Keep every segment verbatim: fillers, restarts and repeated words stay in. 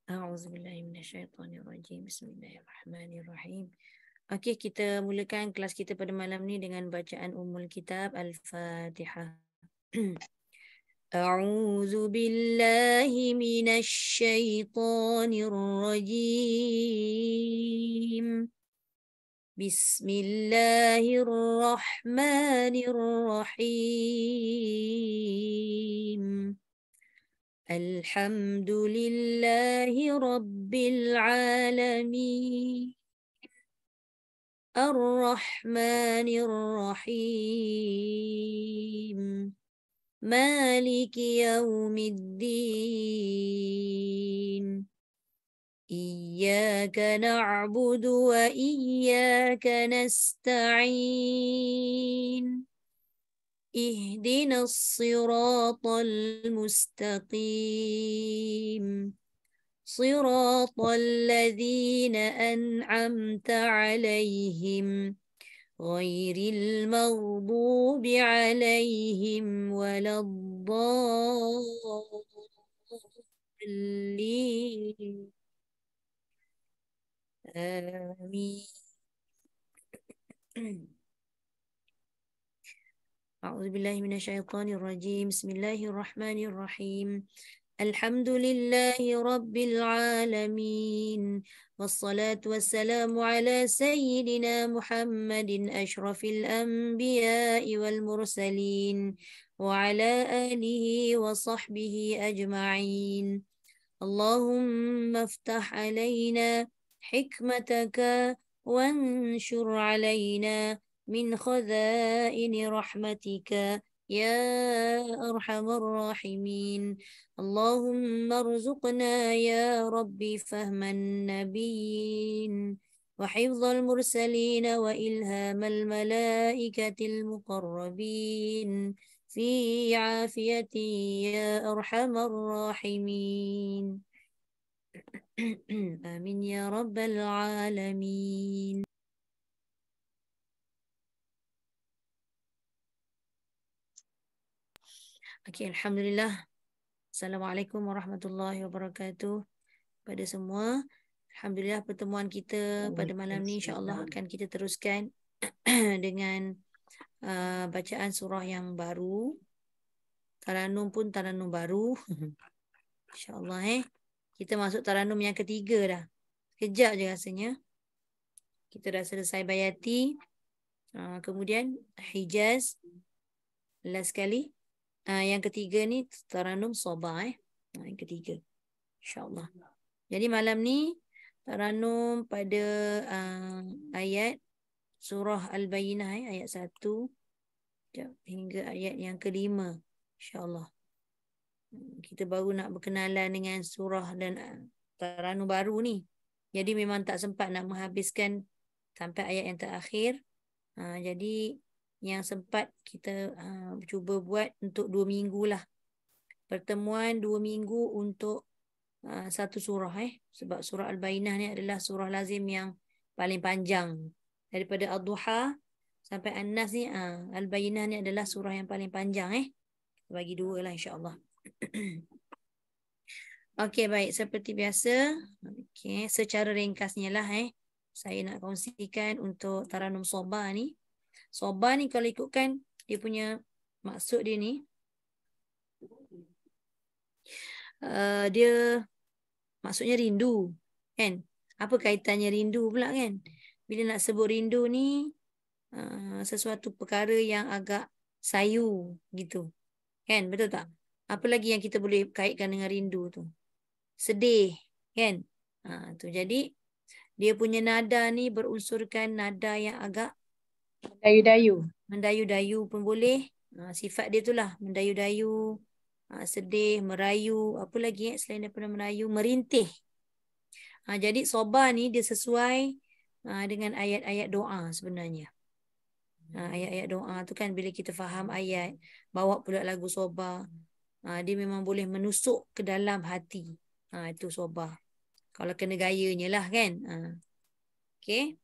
A'udzubillahi minasyaitonirrajim. Bismillahirrahmanirrahim. Okey, kita mulakan kelas kita pada malam ni dengan bacaan Ummul Kitab Al-Fatihah. A'udzu billahi minasyaitonir rajim. Bismillahirrahmanirrahim. Alhamdulillahi Rabbil Alamin. Ar-Rahmanir Rahim. Maliki Yawmiddin. Iyyaka na'budu wa iyyaka nasta'in. اهدنا الصراط المستقيم صراط الذين أنعمت عليهم غير المغضوب عليهم ولا الضالين آمين. أعوذ بالله من الشيطان الرجيم. بسم الله الرحمن الرحيم. الحمد لله رب العالمين والصلاة والسلام على سيدنا محمد أشرف الأنبياء والمرسلين وعلى آله وصحبه أجمعين. اللهم افتح علينا حكمتك وانشر علينا من خزائن رحمتك يا أرحم الراحمين. اللهم ارزقنا يا ربي فهم النبيين وحفظ المرسلين وإلهام الملائكة المقربين في عافيتي يا أرحم الراحمين. آمين يا رب العالمين. Okey, Alhamdulillah. Assalamualaikum warahmatullahi wabarakatuh pada semua. Alhamdulillah, pertemuan kita pada malam ni insya-Allah akan kita teruskan dengan uh, bacaan surah yang baru. Taranum pun taranum baru. Insya-Allah eh. Kita masuk taranum yang ketiga dah. Kejap je rasanya. Kita dah selesai Bayati. Uh, kemudian Hijaz. Last sekali. Uh, yang ketiga ni taranum Sabah eh. Uh, yang ketiga. InsyaAllah. Jadi malam ni taranum pada uh, ayat surah Al-Bayyinah eh, ayat satu hingga ayat yang kelima. InsyaAllah. Kita baru nak berkenalan dengan surah dan uh, taranum baru ni. Jadi memang tak sempat nak menghabiskan sampai ayat yang terakhir. Uh, jadi yang sempat kita uh, cuba buat untuk dua minggu lah. Pertemuan dua minggu untuk uh, satu surah eh. Sebab surah Al-Bayyinah ni adalah surah lazim yang paling panjang. Daripada Ad-Duha sampai An-Nas ni, uh, Al-Bayyinah ni adalah surah yang paling panjang eh. Bagi dua lah insyaAllah. Okey, baik. Seperti biasa. Okey, secara ringkasnya lah eh. Saya nak kongsikan untuk taranum Sabah ni. Sabah ni kalau ikutkan dia punya maksud dia ni. Uh, dia maksudnya rindu. Kan? Apa kaitannya rindu pula kan? Bila nak sebut rindu ni, uh, sesuatu perkara yang agak sayu gitu. Kan? Betul tak? Apa lagi yang kita boleh kaitkan dengan rindu tu? Sedih. Kan? Uh, tu. Jadi, dia punya nada ni berunsurkan nada yang agak Mendayu-dayu. Mendayu-dayu pun boleh. Ha, sifat dia tu lah. Mendayu-dayu, ha, sedih, merayu. Apa lagi eh, selain daripada merayu? Merintih. Ha, jadi Sabah ni dia sesuai ha, dengan ayat-ayat doa sebenarnya. Ha, ayat-ayat doa tu kan bila kita faham ayat, bawa pula lagu Sabah. Ha, dia memang boleh menusuk ke dalam hati. Ha, itu Sabah. Kalau kena gayanya lah kan. Ha. Okay.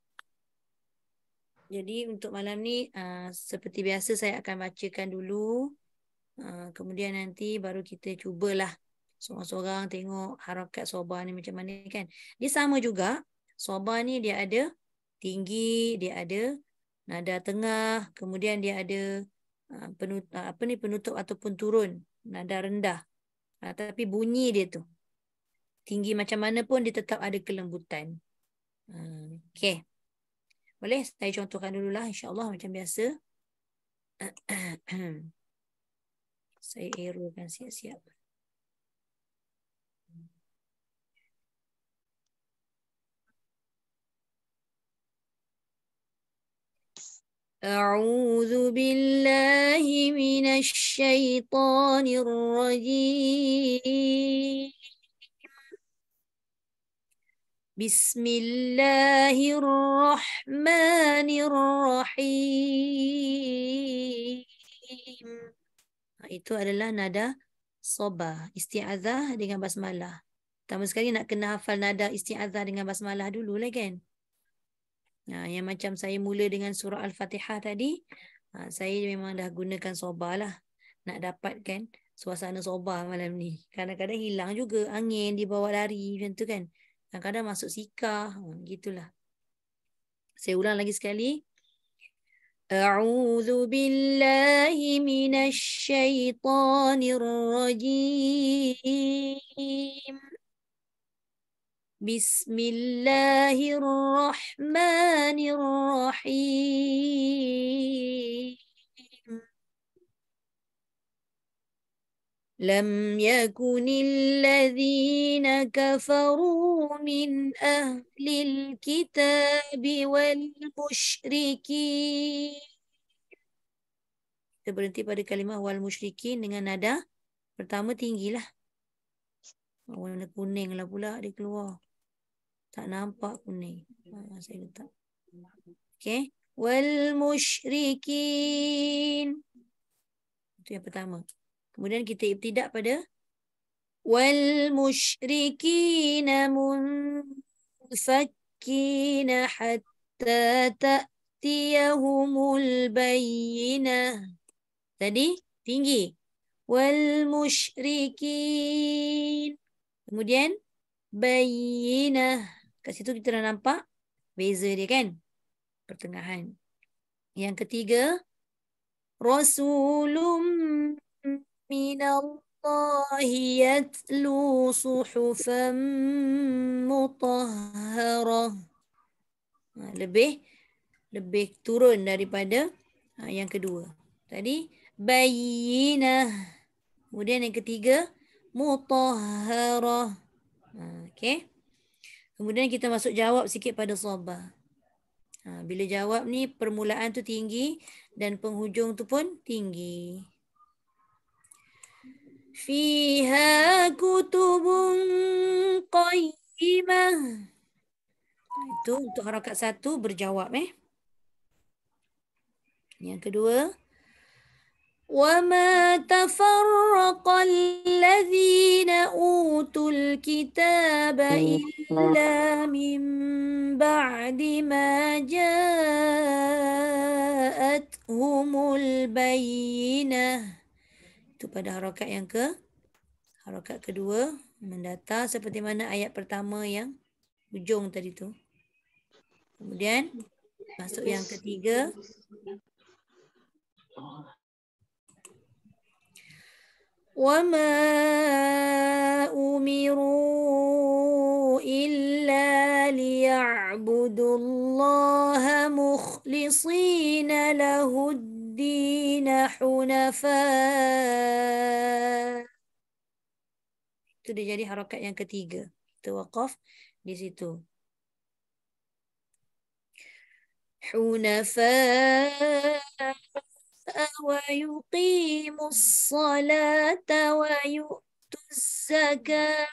Jadi untuk malam ni uh, seperti biasa saya akan bacakan dulu. Uh, kemudian nanti baru kita cubalah Seorang-seorang tengok harakat soba ni macam mana kan. Dia sama juga. Soba ni dia ada tinggi, dia ada nada tengah, kemudian dia ada uh, penut, uh, apa ni penutup ataupun turun, nada rendah. Uh, tapi bunyi dia tu tinggi macam mana pun dia tetap ada kelembutan. Uh, Okey. Boleh saya contohkan dululah insya-Allah macam biasa. Saya errorkan siap-siap. أعوذ بالله من الشيطان الرجيم بسم الله الرحمن الرحيم. Itu adalah nada soba, isti'azah dengan basmalah. Pertama sekali nak kena hafal nada isti'azah dengan basmalah dulu lah kan. Ha, yang macam saya mula dengan surah Al-Fatihah tadi, ha, saya memang dah gunakan soba lah. Nak dapatkan suasana soba malam ni. Kadang-kadang hilang juga angin dibawa lari macam tu kan. Kadang-kadang masuk sikah, ha, gitulah. Saya ulang lagi sekali. A'udzu billahi minasyaitonir rajim. Bismillahirrahmanirrahim. Lam yakunil ladzina kafaru min ahlil kitabi wal musyrikin. Kita berhenti pada kalimah wal musyrikin dengan nada pertama tinggilah. Warna kuning lah pula dia keluar. Tak nampak kuning. Ha, saya letak. Okey. Wal musyrikin. Itu yang pertama. Kemudian kita ibtidak pada wal musyrikin munfakin hatta ta'tiyahumul bayyinah. Tadi tinggi. Wal musyrikin. Kemudian bayyinah. Kat situ kita dah nampak beza dia kan? Pertengahan. Yang ketiga, Rasulun minallahi yatlu suhufan mutahharah. Lebih lebih turun daripada yang kedua. Tadi bayyinah. Kemudian yang ketiga, mutahharah. Okey. Kemudian kita masuk jawab sikit pada soba. Ha, bila jawab ni permulaan tu tinggi dan penghujung tu pun tinggi. Fiha kutubun qayyimah. Itu untuk harakat satu berjawab eh. Yang kedua, وَمَا تَفَرَّقَ الَّذِينَ أُوتُوا الْكِتَابَ إِلَّا مِنْ بَعْدِ مَا جَاءَتْهُمُ الْبَيِّنَةُ. Itu pada harakat yang ke harakat kedua mendata seperti mana ayat pertama yang ujung tadi tu. Kemudian masuk yang ketiga. وَمَا أُمِرُوا إِلَّا لِيَعْبُدُوا اللَّهَ مُخْلِصِينَ لَهُ الدِّينَ حُنَفَاءَ. Itu dia jadi harakat yang ketiga. Kita waqaf di situ. حُنَفَاءَ وَيُقِيمُ الصَّلَاةَ وَيُؤْتُ الزَّكَاةَ.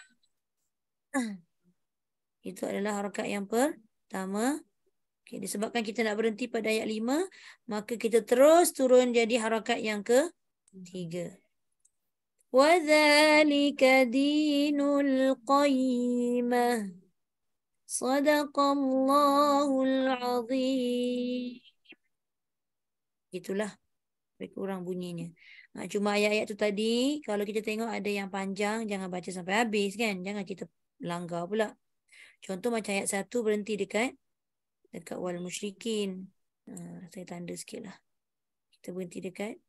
Itu adalah harakat yang pertama. Okay, disebabkan kita nak berhenti pada ayat lima, maka kita terus turun jadi harakat yang ketiga. وَذَلِكَ دِينُ الْقَيِّمَةِ صَدَقَ اللَّهُ الْعَظِيمُ. Itulah lebih kurang bunyinya. Ha, cuma ayat-ayat tu tadi, kalau kita tengok ada yang panjang, jangan baca sampai habis kan. Jangan kita langgar pula. Contoh macam ayat satu berhenti dekat dekat wal musyrikin. Ha, saya tanda sikit lah. Kita berhenti dekat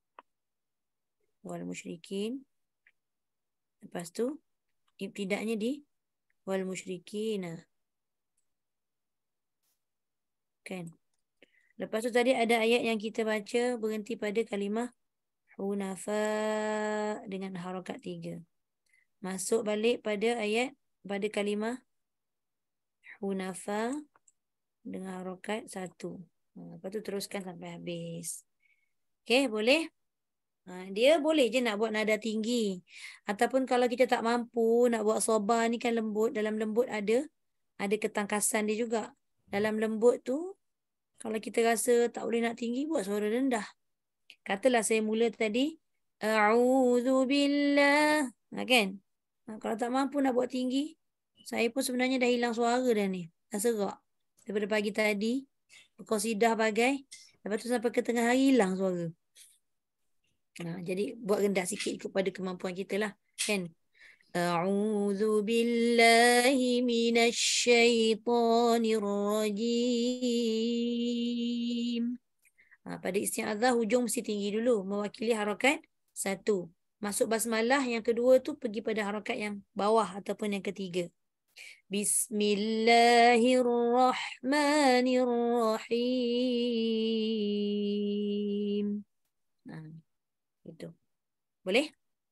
wal musyrikin. Lepas tu, ibtidaknya di wal musyrikin. Kan? Lepas tu tadi ada ayat yang kita baca berhenti pada kalimah hunafa dengan harakat tiga. Masuk balik pada ayat pada kalimah hunafa dengan harakat satu. Ha, lepas tu teruskan sampai habis. Okey, boleh? Ha, dia boleh je nak buat nada tinggi. Ataupun kalau kita tak mampu nak buat sobar ni kan lembut. Dalam lembut ada ada ketangkasan dia juga. Dalam lembut tu, kalau kita rasa tak boleh nak tinggi, buat suara rendah. Katalah saya mula tadi, A'udzubillah. Ha, kan? Ha, kalau tak mampu nak buat tinggi, saya pun sebenarnya dah hilang suara dah ni. Dah serak. Daripada pagi tadi, berqasidah bagai. Lepas tu sampai ke tengah hari hilang suara. Ha, jadi buat rendah sikit ikut pada kemampuan kita lah. Kan? A'udzubillahi minasyaitonirrajim. Ha, pada isti'adzah hujung mesti tinggi dulu. Mewakili harakat satu. Masuk basmalah yang kedua tu pergi pada harakat yang bawah ataupun yang ketiga. Bismillahirrahmanirrahim. Ha, itu. Boleh?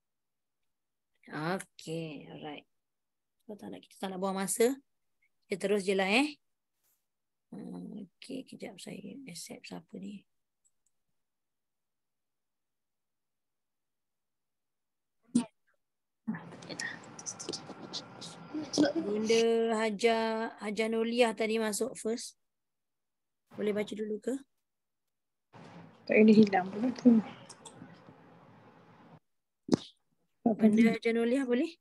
Okay, alright. So, tak nak, kita tak nak buang masa. Kita terus je lah eh. Okay, kejap saya accept siapa ni. Bunda Hajar Hajar Noliah tadi masuk first. Boleh baca dulu ke? Tak boleh hilang pula tu. Bunda Hajar Noliah boleh?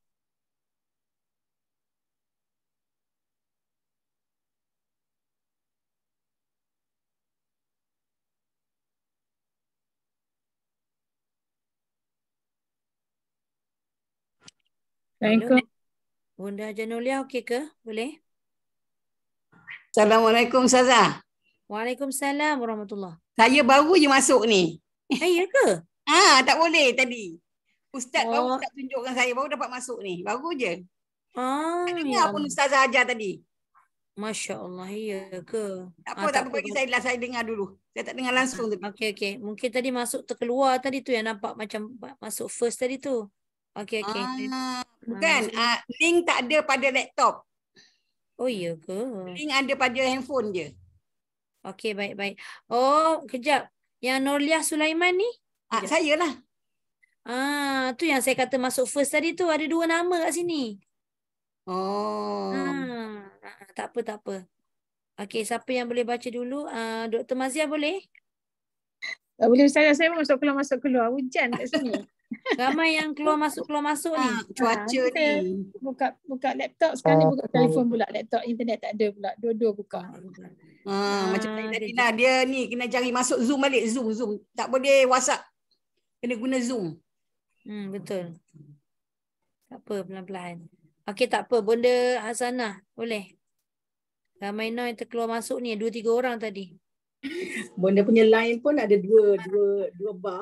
Assalamualaikum. Bunda Hajar Noliah okey ke? Boleh? Assalamualaikum Ustazah. Waalaikumsalam warahmatullahi. Saya baru je masuk ni. Eh, ya ke? Ah, tak boleh tadi. Ustaz Oh. baru tak tunjukkan saya, baru dapat masuk ni. Baru je. Ah, Tak ya dengar pun Allah. Ustazah ajar tadi. Masya Allah, ya ke? Tak Ah, apa, tak apa. Bagi saya lah, saya dengar dulu. Saya tak dengar langsung tadi. Okey, okey. Mungkin tadi masuk terkeluar tadi tu yang nampak macam masuk first tadi tu. Okey, okey. Ah, Ah, bukan. so- Ah, link tak ada pada laptop. Oh, ya ke? Link ada pada handphone je. Okey, baik, baik. Oh, kejap. Yang Nurliah Sulaiman ni? Ah, Kejap. saya lah. Ah, tu yang saya kata masuk first tadi tu. Ada dua nama kat sini. Oh. Ah, tak apa, tak apa. Okey, siapa yang boleh baca dulu? Ah, Doktor Mazia boleh? Tak boleh Ustazah, saya masuk keluar masuk keluar. Hujan kat sini. Ramai yang keluar masuk keluar masuk ni. Ah, cuaca Ha, saya ni. buka buka laptop sekarang ni, buka telefon pula. Laptop internet tak ada pula. Dua-dua buka. Ah, Ah, macam saya tadi kejap. lah. Dia ni kena cari masuk Zoom balik. Zoom, Zoom. Tak boleh WhatsApp. Kena guna Zoom. Hmm, betul. Tak apa, pelan-pelan. Okey, tak apa. Bunda Hasanah, boleh? Ramai no yang terkeluar masuk ni. Dua, tiga orang tadi. Bonda punya line pun ada dua dua dua bar.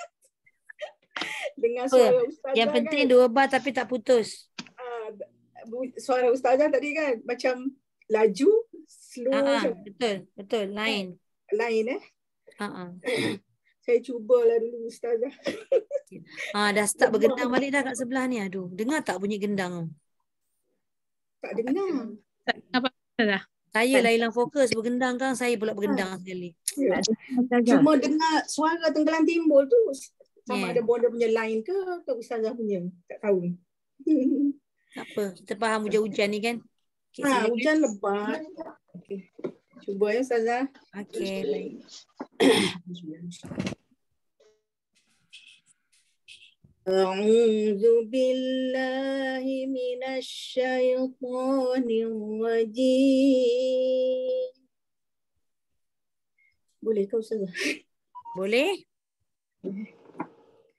Dengan Apa? suara ustazah Yang penting kan. dua bar tapi tak putus. Ah, bu- suara ustazah tadi kan macam laju, slow, Ah, ah, macam betul, betul. Lain. lain eh. Ah, ah. Saya cubalah dulu ustazah. Ah, dah start bergendang balik dah kat sebelah ni. Aduh, dengar tak bunyi gendang? Tak dengar. Tak apa Ustazah. Saya lah hilang fokus bergendang kan, saya pula bergendang sekali. Ya. Ustazah. Cuma dengar suara tenggelam timbul tu sama Yeah. ada bonda punya line ke atau ustazah punya. Tak tahu. Tak apa, kita faham hujan-hujan ni kan. Okay, Ha, silakan. hujan lebat. Okey. Cuba ya ustazah. Okey, baik. أعوذ بالله من الشيطان الرجيم. Boleh ke Ustazah? Boleh?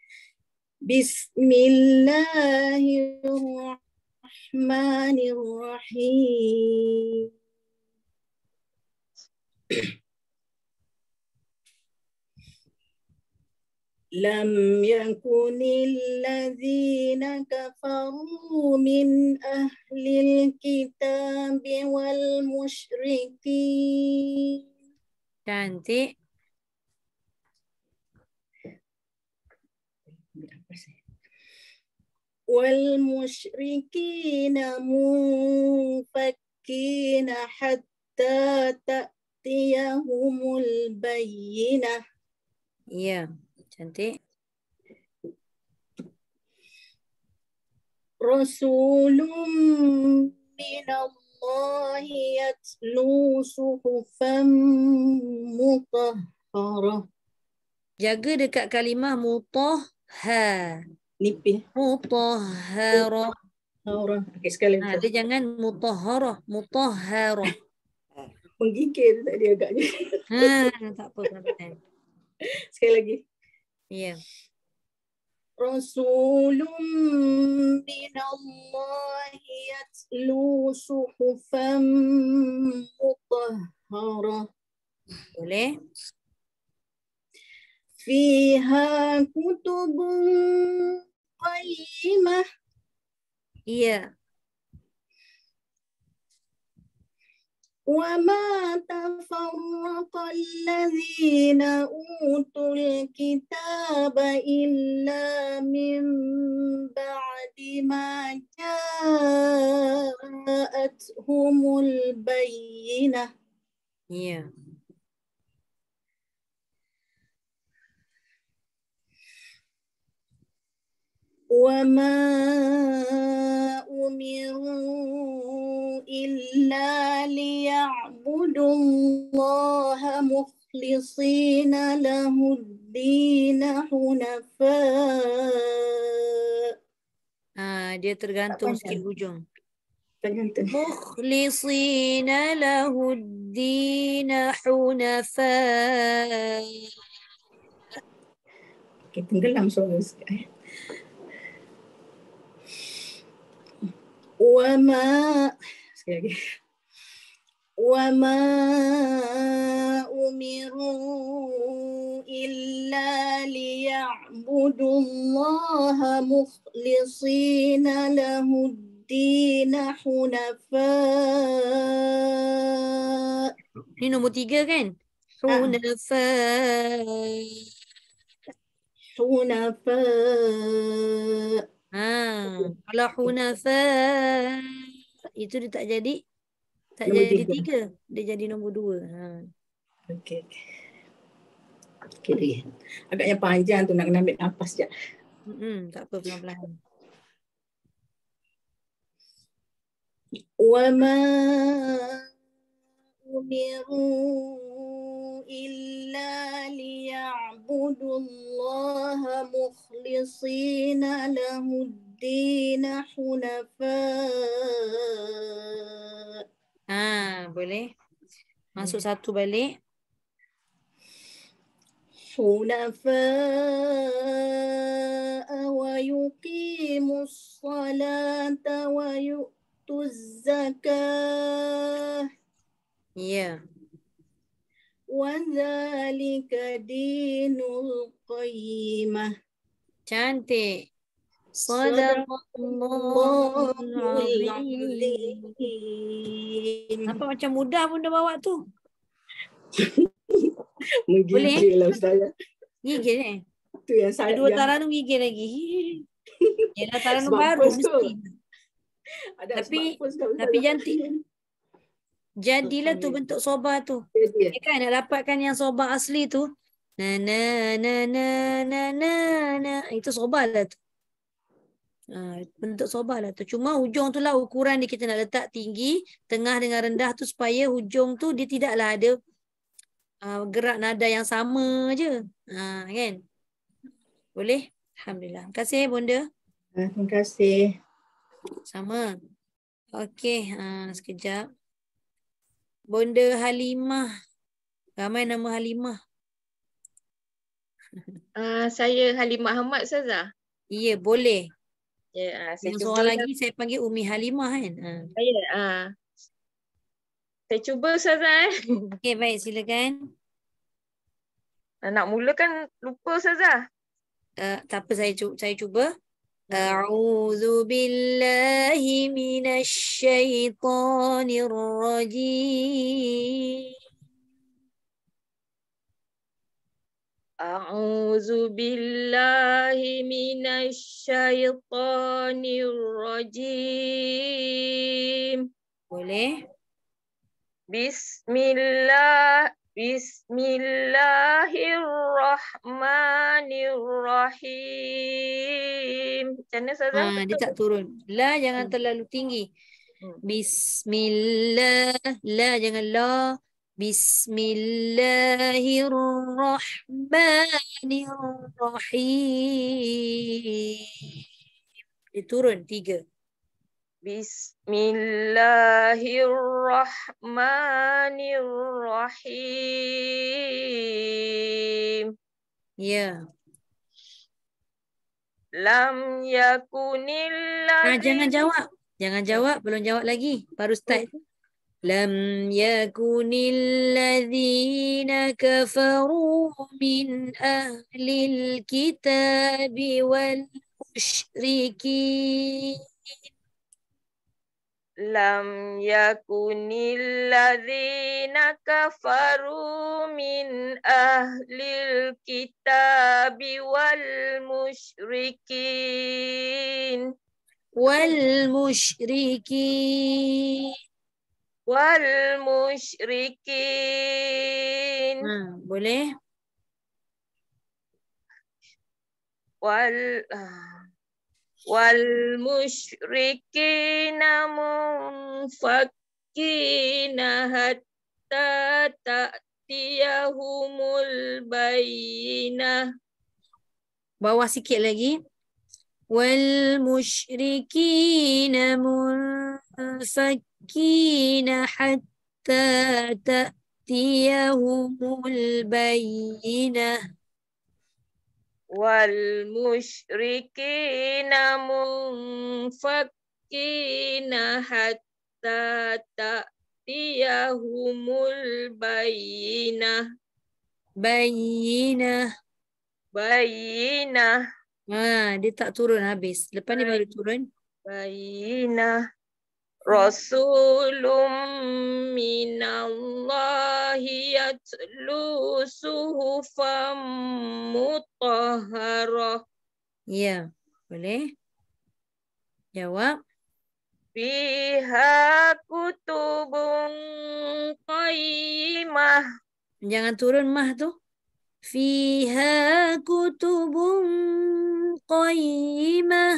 Bismillahirrahmanirrahim. Lam yakunil ladzina kafaru min ahlil kitabi wal musyrikin. Cantik. Wal musyrikina munfakkina hatta ta'tiyahumul bayyinah. Ya, cantik. Rasulun minallahi yatlu suhufan mutahharah. Jaga dekat kalimah mutahha. Nipih. Mutahharah. Orang. Okey, sekali Ha, lagi. dia jangan mutahharah, mutahharah. Menggigil tadi agaknya. Ha, tak apa, pelan-pelan. Sekali lagi. Ya. Rasulun minallahi yatlu suhufan mutahharah. Boleh? Fiha kutubun qayyimah. Iya. وما تفرق الذين أوتوا الكتاب إلا من بعد ما جاءتهم البينة. Iya. وما أمروا إلا ليعبدوا الله مخلصين له الدين حنفاء. Ha, dia tergantung sikit hujung. Tergantung. Mukhlisina lahuddina hunafa. Okay, tenggelam suara sekali. Wama sekali lagi. Wama umiru illa liya'budullaha mukhlisina lahuddin hunafa. Ni nombor tiga kan? Hunafa. Hunafa. Ha, kalau hunafa itu dia tak jadi tak Nombor jadi tiga. tiga. Dia jadi nombor dua. Ha. Okey. Okey lagi. Agaknya panjang tu, nak kena ambil nafas sekejap. Hmm, tak apa, pelan-pelan. وما أمروا إلا ليعبدوا الله مخلصين له الدين حنفاء. Ha, boleh. Masuk satu balik. حنفاء ويقيموا الصلاة ويؤتوا الزكاة. Ya. وذلك دين القيمة. Cantik. Sadaqallahul Sadaqallahul azim. azim. Nampak macam mudah bunda bawa tu. Menggigil lah Ustazah. Gigil eh. Tu yang saya Kedua yang Taranum gigil lagi. Yalah Taranum sebab baru first tu. mesti. Ada Tapi- sebab first tu, tapi Ustazah. jantik. Jadilah tu bentuk soba tu. Dia. Ya kan nak dapatkan yang soba asli tu. Na na na na na na na. Itu soba lah tu. Ha, bentuk soba lah tu. Cuma hujung tu lah ukuran dia kita nak letak tinggi, tengah dengan rendah tu supaya hujung tu dia tidaklah ada uh, gerak nada yang sama je. Ha, kan? Boleh? Alhamdulillah. Terima kasih bunda. Ah, terima kasih. Sama. Okey, ha, sekejap. Bunda Halimah. Ramai nama Halimah. Uh, saya Halimah Ahmad Ustazah. Ya, boleh. Ya, ah, saya Yang cuba. seorang lagi saya panggil Umi Halimah kan. Ha. Ya, ah. Saya cuba Ustazah eh. Okey, baik, silakan. Nak mula kan lupa Ustazah. Uh, tak apa, saya cuba. Saya cuba. Hmm. A'udzu billahi minasy syaithanir rajim. A'udzu billahi minasy syaithanir rajim. Boleh? Bismillah Bismillahirrahmanirrahim. Macam mana Ustazah? Ha, dia tak turun. La jangan terlalu tinggi. Hmm. Bismillah. La jangan la. Bismillahirrahmanirrahim. Dia turun tiga. Bismillahirrahmanirrahim. Ya. Lam yakunil Ha, jangan ladzi jawab. Jangan jawab. Belum jawab lagi. Baru start. Lam yakunil ladzina kafaru min ahlil kitabi wal musyrikin. Lam yakunil ladzina kafaru min ahlil kitabi wal musyrikin Wal musyrikin. wal musyrikin Ha, boleh? wal ah, wal musyrikina munfakkina hatta ta'tiyahumul bayyinah. Bawah sikit lagi. Wal musyrikina munfakkina hatta ta'tiyahumul bayyinah. Wal musyrikina munfakkina hatta ta'tiyahumul bayyinah. Bayyinah. Bayyinah. Ha, dia tak turun habis. Lepas ni baru turun. Bayyinah. Rasulun minallahi yatlu suhufan mutahharah. Ya, boleh. Jawab. Fiha kutubun qayyimah. Jangan turun mah tu. Fiha kutubun qayyimah.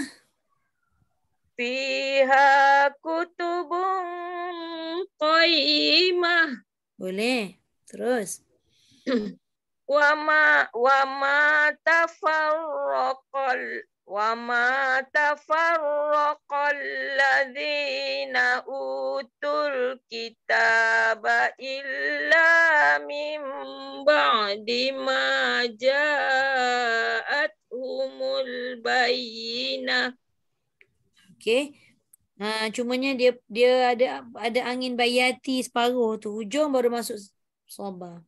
Fiha kutubun qayyimah. Boleh. Terus. Wa ma wa ma tafarraqal wa ma tafarraqal ladzina utul kitaba illa min ba'di ma ja'athumul bayyinah. Okey. Ha, cumanya dia dia ada ada angin bayati separuh tu. Hujung baru masuk soba.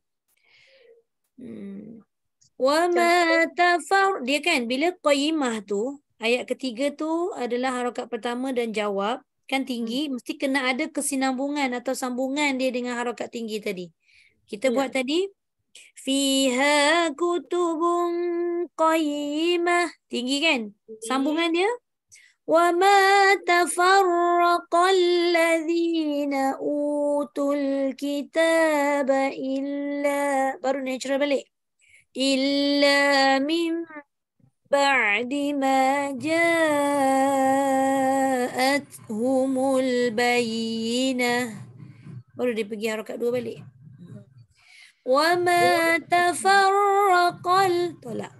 Hmm. Wa ma tafar, dia kan bila qayyimah tu ayat ketiga tu adalah harakat pertama dan jawab kan tinggi, hmm. mesti kena ada kesinambungan atau sambungan dia dengan harakat tinggi tadi. Kita Ya. buat tadi fiha kutubun qayyimah, tinggi kan? Sambungan dia wa ma tafarraqal ladzina utul kitaba illa, baru natural balik. Illa min ba'di ma ja'athumul bayyinah. Baru dia pergi harakat dua balik. Wa ma tafarraqal, tolak.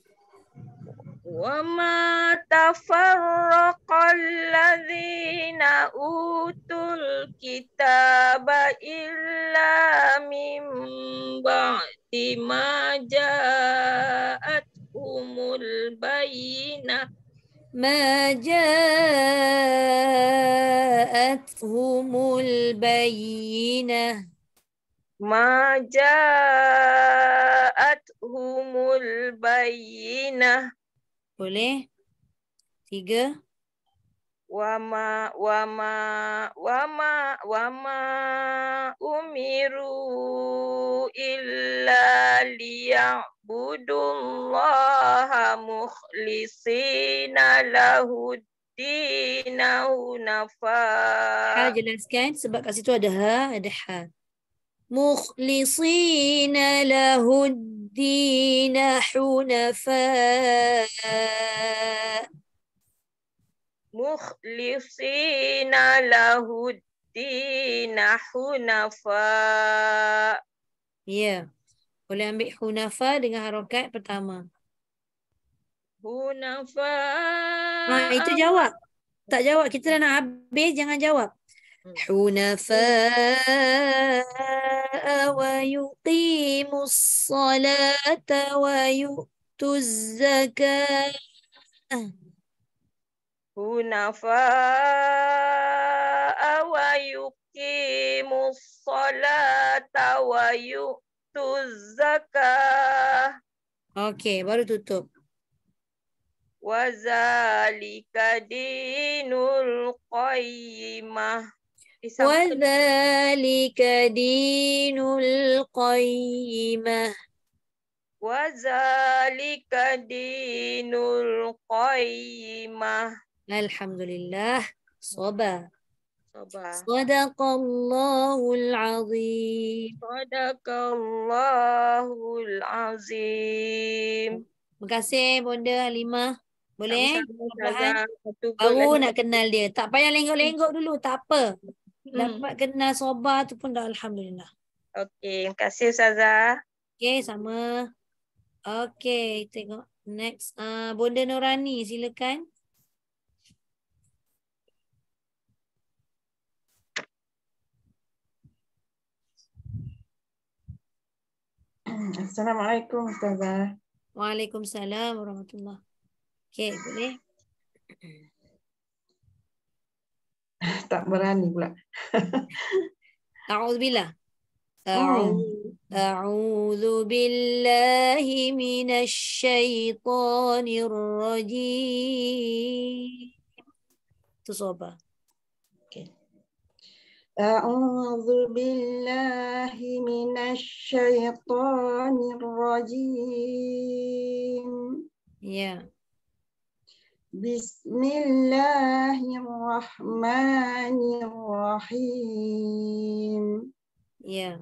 Wa ma tafarraqal ladzina utul kitaba illa min ba'di ma ja'athumul bayyinah. البينة ما جاءتهم البينة ما جاءتهم البينة boleh tiga wama wama wama wama umiru illa liya'budullaha mukhlisina lahuddina hunafa. ha jelaskan sebab kat situ ada ha ada ha mukhlisina lahuddin hunafa mukhlisina lahuddina hunafa. ya boleh ambil hunafa dengan harakat pertama. Hunafa. Ha itu jawab. Tak jawab, kita dah nak habis, jangan jawab. حنفاء ويقيموا الصلاة ويؤتوا الزكاة Hunafa'a wa yuqimus salata wa yu'tuz zakah. Okey, baru tutup. Wa zalika dinul qayyimah. وذلك دين القيمة Wa zalika dinul qayyimah. Alhamdulillah. Sabar. Sabar. Sadaqallahul azim. Sadaqallahul azim. Terima kasih Bonda Halimah. Boleh? Sama-sama, Ustazah. Baru nak kenal dia. Tak payah lenggok-lenggok dulu. Tak apa. Hmm. Dapat kenal Sobar tu pun dah Alhamdulillah. Okey, terima kasih Ustazah. Okey, sama. Okey, tengok next. Uh, Bonda Nurani, silakan. Assalamualaikum Ustazah. Waalaikumsalam warahmatullahi. Okey, boleh? Tak berani pula. A'udzubillah. Hmm. A'udzu billahi minasy syaithanir rajim. Tu Soba. A'udzu billahi minasy syaithanir rajim. Ya. Bismillahirrahmanirrahim. Ya.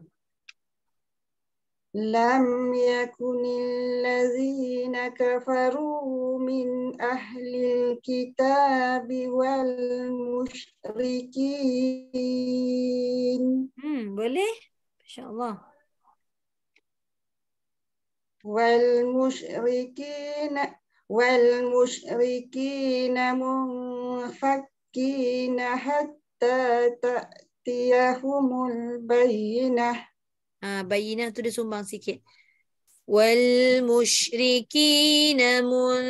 Lam yakunil ladzina kafaru min ahlil kitabi wal musyrikin. Hmm, boleh? Masya-Allah. Wal musyrikina wal musyrikina munfakkina hatta ta'tiyahumul bayyinah. Ah, bayinah tu dia sumbang sikit. Wal musyrikina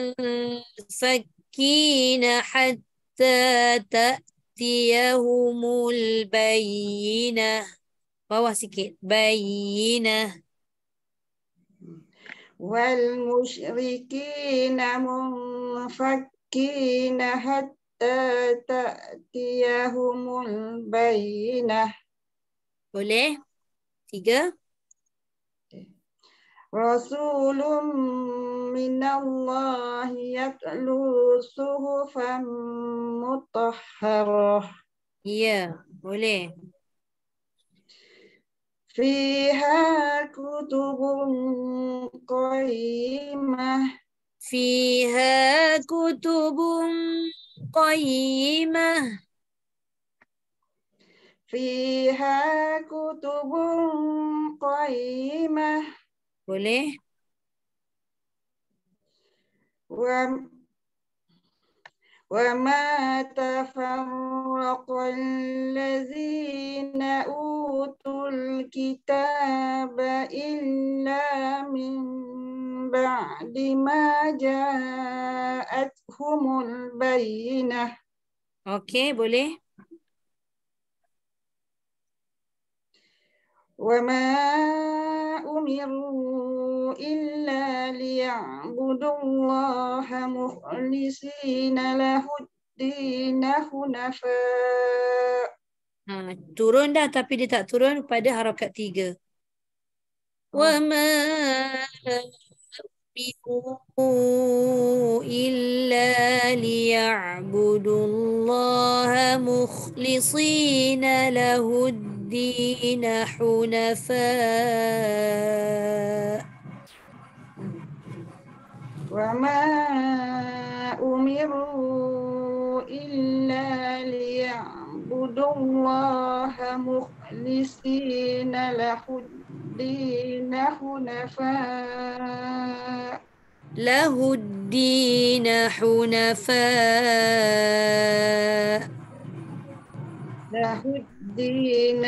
munfakkina hatta ta'tiyahumul bayyinah. Bawah sikit. Bayyinah. Wal musyrikina munfakkina hatta ta'tiyahumul bayyinah. Boleh? Tiga. Rasulun minallahi yatlu suhufan mutahharah. Ya, boleh. Fiha kutubun qayyimah. Fiha kutubun qayyimah. Fiha kutubun qayyimah. Boleh? Wa wa ma tafarraqal ladzina utul kitaba illa min بعد ما جاءتهم البينة. Okey, boleh? وما أمروا إلا ليعبدوا الله مخلصين له الدين حنفاء. Ha, turun dah tapi dia tak turun pada harakat tiga. Oh. وما أمروا إلا ليعبدوا الله مخلصين له الدين حنفاء. وما أمروا إلا ليعبدوا الله مخلصين له الدين حنفاء. له الدين حنفاء. له الدين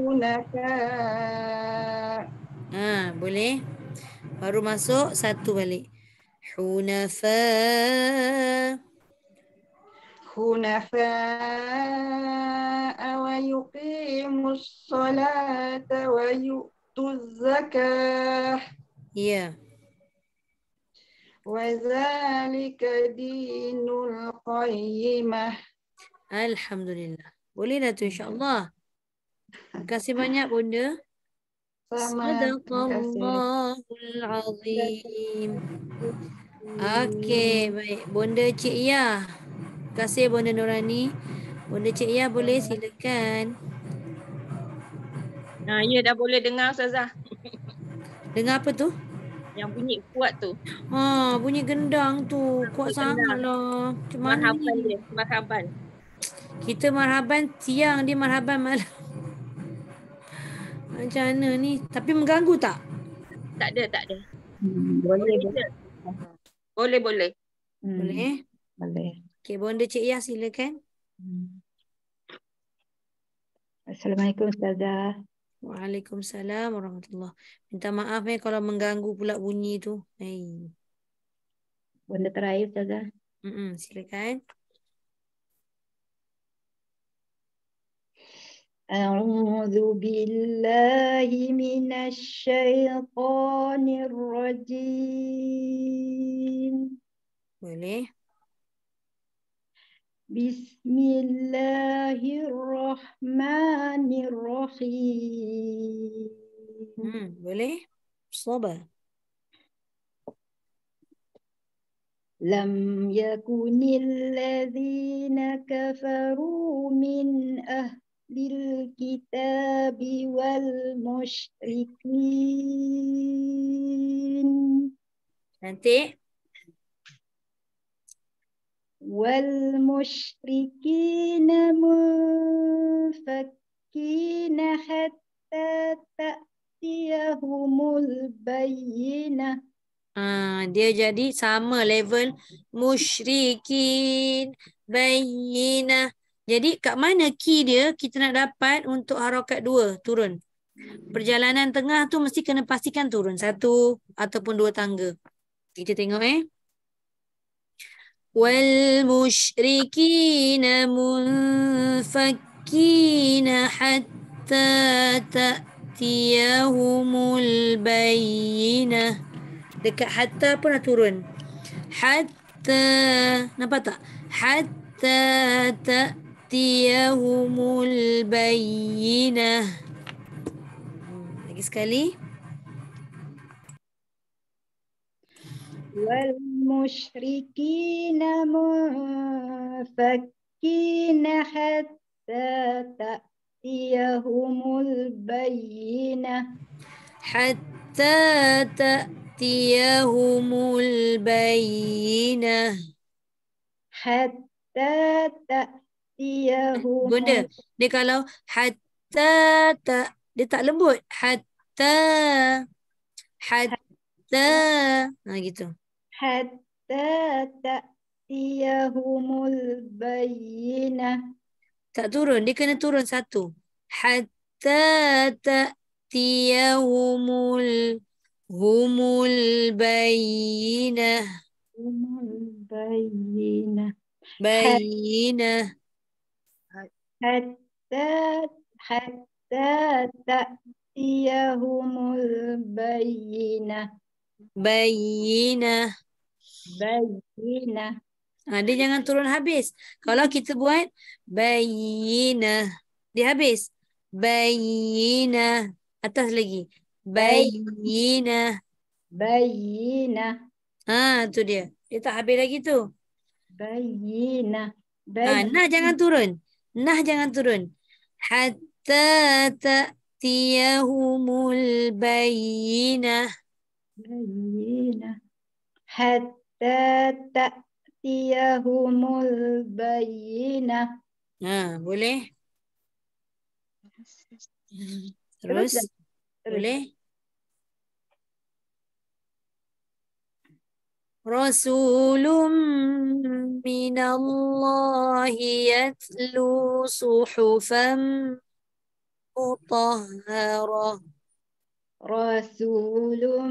حنفاء. Ha, boleh? Baru masuk satu balik. حنفاء. حنفاء ويقيموا الصلاة ويؤتوا الزكاة. Ya. وذلك دين القيمة. Alhamdulillah. Boleh dah tu insya-Allah. Terima kasih banyak Bunda. Sama. Terima kasih. Sadaqallahul azim. Okey, baik. Bunda Cik Yah. Terima kasih Bunda Nurani. Bunda Cik Yah boleh silakan. Ha, ya dah boleh dengar Ustazah. Dengar apa tu? Yang bunyi kuat tu. Ha, bunyi gendang tu. Kuat Gendang. sangatlah. Macam mana Marhaban ni? dia. Marhaban. Kita marhaban siang, dia marhaban malam. Macam mana ni? Tapi mengganggu tak? Tak ada, tak ada. Hmm, boleh, boleh. je. Boleh, boleh. Hmm, Boleh? boleh. Okey, Bonda Cik Yah silakan. Hmm. Assalamualaikum Ustazah. Waalaikumsalam warahmatullahi. Minta maaf eh kalau mengganggu pula bunyi tu. Hai. Bunda terakhir Ustazah. Mm-mm, silakan. أعوذ بالله من الشيطان الرجيم. Boleh? بسم الله الرحمن الرحيم. Hmm, boleh? Sabar. لم يكن الذين كفروا من أهل الكتاب والمشركين Cantik. والمشركين منفكين حتى تأتيهم البينة. Ah, dia jadi sama level musyrikin bayyinah. Jadi kat mana key dia kita nak dapat untuk harakat dua turun. Perjalanan tengah tu mesti kena pastikan turun satu ataupun dua tangga. Kita tengok eh. Wal musyrikina munfakkina hatta ta'tiyahumul bayyinah. Dekat hatta pun dah turun. Hatta, nampak tak? Hatta ta'tiyahumul bayyinah. Hmm, lagi sekali. والمشركين منفكين حتى تأتيهم البينة. حتى تأتيهم البينة. حتى تأتيهم. Bunda, dia kalau hatta tak, dia tak lembut. Hatta. Hatta. Ha, gitu. حتى تأتيهم البينة. Tak turun, dia kena turun satu. Hatta ta'tiyahumul humul bayyinah. Humul bayyinah. Bayyinah. Hatta hatta ta'tiyahumul bayyinah. Bayyinah. Bayyinah. Ha, dia jangan turun habis. Kalau kita buat bayyinah, dia habis. Bayyinah. Atas lagi. Bayyinah. Bayyinah. Ha, tu dia. Dia tak habis lagi tu. Bayyinah. Ha, nah jangan turun. Nah jangan turun. Hatta ta'tiyahumul bayyinah. Bayyinah. Hatta ta'tiyahumul bayyinah. Ha, boleh? Terus Terus? dah. Terus. Boleh? Rasulun minallahi yatlu suhufan mutahharah. Rasulun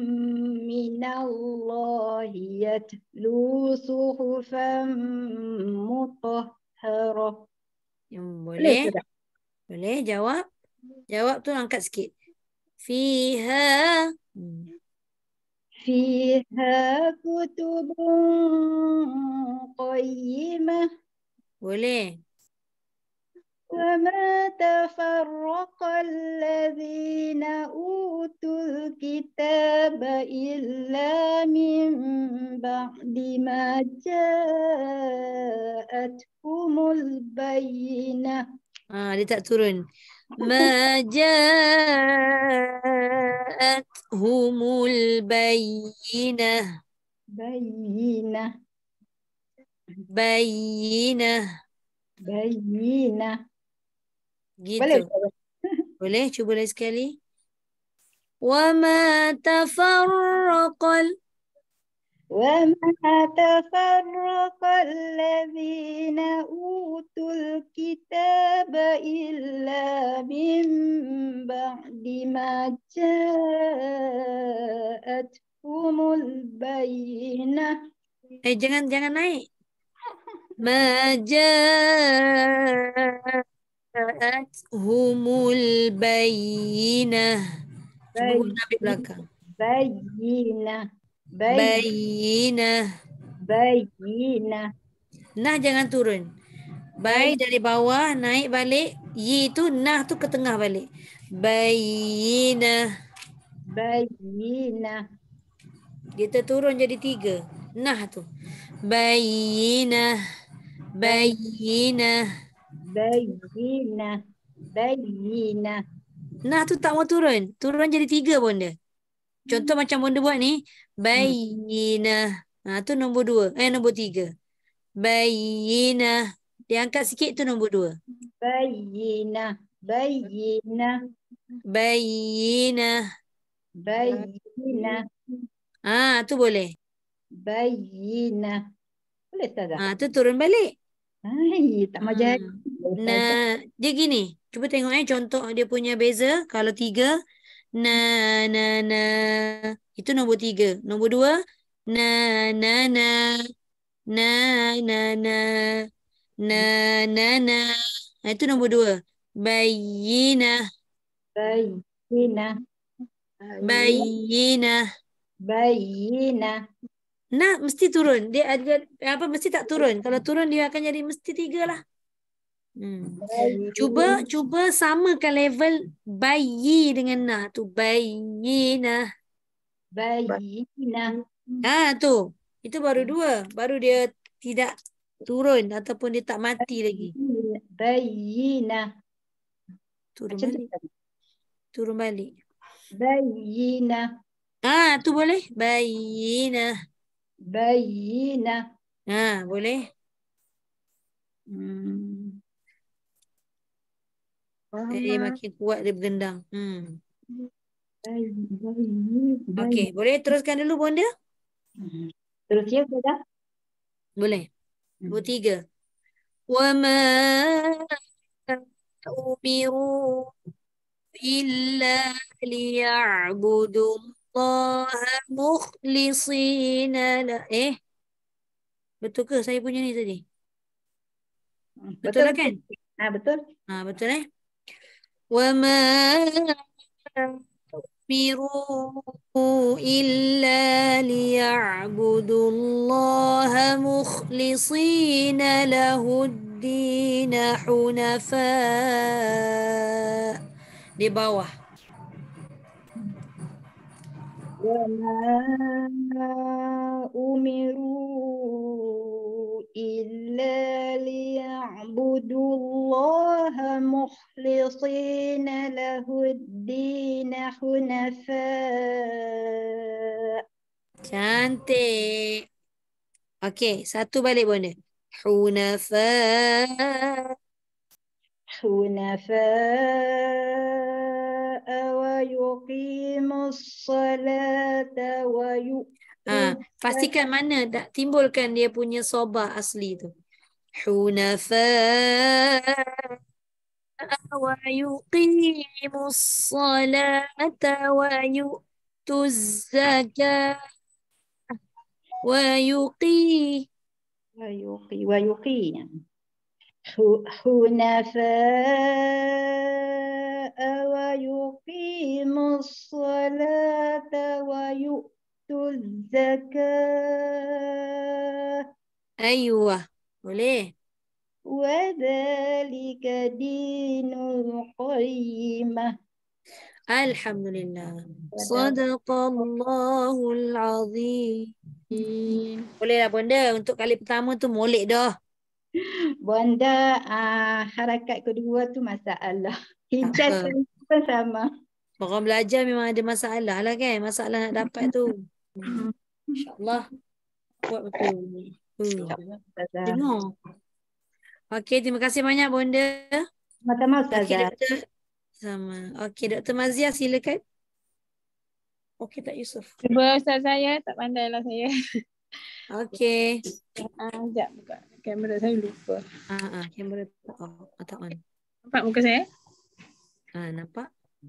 minallahi yatlu suhufan mutahharah. Hmm, Boleh boleh? tak? Boleh jawab? Jawab tu angkat sikit. Fiha. Hmm. Fiha kutubun qayyimah. Boleh. وما تفرق الذين أوتوا الكتاب إلا من بعد ما جاءتهم البينة. Ah, dia tak turun. Ma ja'athumul bayyinah. بينة Bayyinah. بينة. Gitu. Boleh? Boleh? Cuba lagi sekali. Wa ma tafarraqal. وما تفرق الذين أوتوا الكتاب إلا من بعد ما جاءتهم البينة. Eh, jangan jangan naik. Ma ja'athumul bayyinah. Cuba buat nabi belakang. بينة بينة Bayyinah. بينة. Nah jangan turun. Bai dari bawah naik balik. Yi tu nah tu ke tengah balik. Bayyinah. بينة Dia terturun jadi tiga. Nah tu. Bayyinah. Bayyinah. بينة بينة. Nah tu tak mau turun. Turun jadi tiga pun dia. Contoh macam bunda buat ni. Bayyinah. Ha, tu nombor dua. Eh nombor tiga. Bayyinah. Dia angkat sikit tu nombor dua. بينة بينة Bayyinah. بينة Ah, tu boleh. بينة. Boleh tak? Ah, tu turun balik. Hai, tak mau jadi. Nah, dia gini. Cuba tengok eh contoh dia punya beza. Kalau tiga. Na, na, na. Itu nombor tiga. Nombor dua. Na, na, na. Na, na, na. Na, na, na. Nah, itu nombor dua. Bayyinah. Bayyinah. Bayyinah. Bayyinah. Nah, mesti turun. Dia ada apa mesti tak turun. Kalau turun dia akan jadi mesti tiga lah. Hmm. Cuba cuba samakan level bayi dengan nah tu. Bayyinah. Bayyinah. Ah tu. Itu baru dua. Baru dia tidak turun ataupun dia tak mati lagi. Bayyinah. Turun Macam balik. tu. Turun balik. Bayyinah. Ah tu boleh. Bayyinah. Bayyinah. Ah boleh. Hmm. Eh makin kuat dia bergendang. Hmm. Bayyinah. Okey, boleh teruskan dulu bonda? Terus ya sudah. Boleh. Nombor tiga. Wa ma umiru illa liya'budu الله مخلصين له. Eh, betul ke saya punya ni tadi? Betul Betul, lah kan? betul. Ah, betul. Ha, betul eh? وَمَا أُمِرُوا إِلَّا لِيَعْبُدُوا اللَّهَ مُخْلِصِينَ لَهُ الدِّينَ حُنَفَاءَ. Di bawah. وما أمروا إلا ليعبدوا الله مخلصين له الدين حنفاء. Cantik. Okey, satu balik bonda. Hunafa. حنفاء ويقيموا الصلاة ويؤتوا Ha, pastikan mana tak timbulkan dia punya sobah asli tu. Hunafa wa yuqimus salata wa yu'tuz zakah wa yuqi. ويقي ويقيم ح- حنفاء ويقيموا الصلاة ويؤتوا الزكاة Ayuh. Boleh. وذلك دين القيمة. Alhamdulillah. Sadaqallahul azim. Boleh lah bonda. Untuk kali pertama tu molek dah. Bonda, uh, harakat kedua tu masalah. Hijaz apa. pun sama. Orang belajar memang ada masalah lah kan. Masalah nak dapat tu. Hmm. InsyaAllah. Buat betul. Hmm. Ustazah. Dengar. Okey, terima kasih banyak bonda. Sama-sama Okey, Ustazah. doktor. Sama. Okey, Doktor Mazia silakan. Okey, tak Yusuf. Cuba Ustaz saya, tak pandai lah saya. Okey. Ah, sekejap buka kamera saya lupa. Ah, ah, kamera tak on. Tak on. Nampak muka saya? Ah, nampak?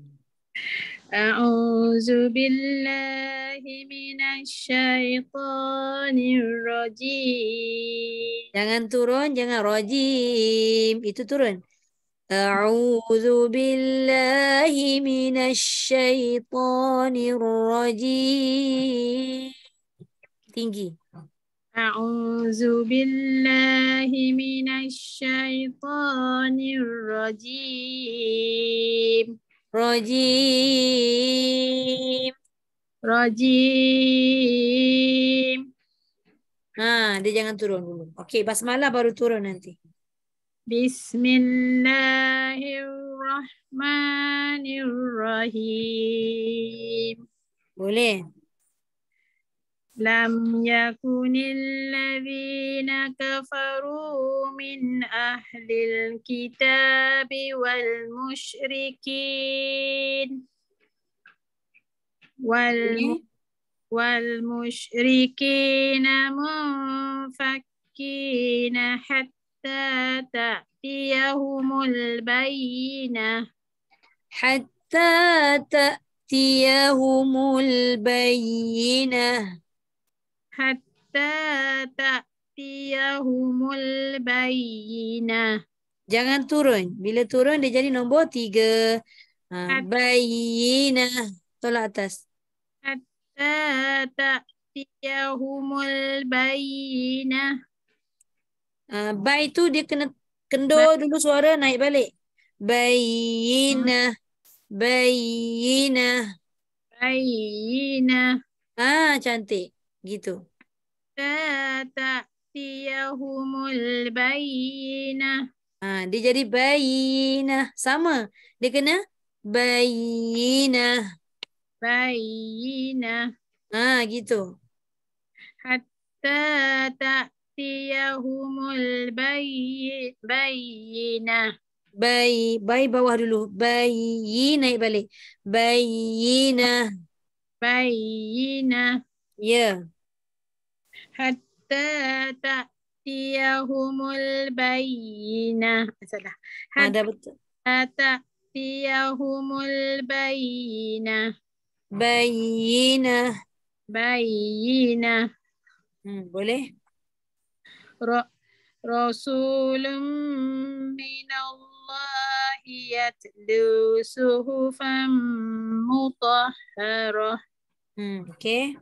A'udzu billahi minasyaitonir rajim. Jangan turun, jangan rajim. Itu turun. A'udzu billahi minasyaitonir rajim. Tinggi. A'udzu billahi minasyaitonir rajim. Rajim. Rajim. Ha, dia jangan turun dulu. Okey, basmalah baru turun nanti. Bismillahirrahmanirrahim. Boleh. Lam yakunil ladzina kafaru min ahlil kitabi wal musyrikin wal Boleh. wal musyrikina munfakkina hatta ta'tiyahumul bayyinah. Hatta ta'tiyahumul bayyinah. Hatta ta'tiyahumul bayyinah. Jangan turun. Bila turun dia jadi nombor tiga. Ha, Hat- bayyinah. Tolak atas. Hatta ta'tiyahumul bayyinah. Ha, bay tu dia kena kendur dulu suara naik balik. Bayyinah. Bayyinah. Bayyinah. Ah, cantik. Gitu. Hatta ta'tiyahumul bayyinah. Ha, dia jadi bayyinah. Sama. Dia kena bayyinah. Bayyinah. Ha, gitu. Hatta ta'tiyahumul bayyi- bayyinah. Bayi, bayi bawah dulu. Bayi naik balik. Bayyinah. Bayyinah. Ya. Hatta ta'tiyahumul bayyinah. Salah. Ha, dah betul. Hatta ta'tiyahumul bayyinah. Bayyinah. Bayyinah. Hmm, boleh? Ra Rasulun minallahi yatlu suhufan mutahharah. Hmm, okey.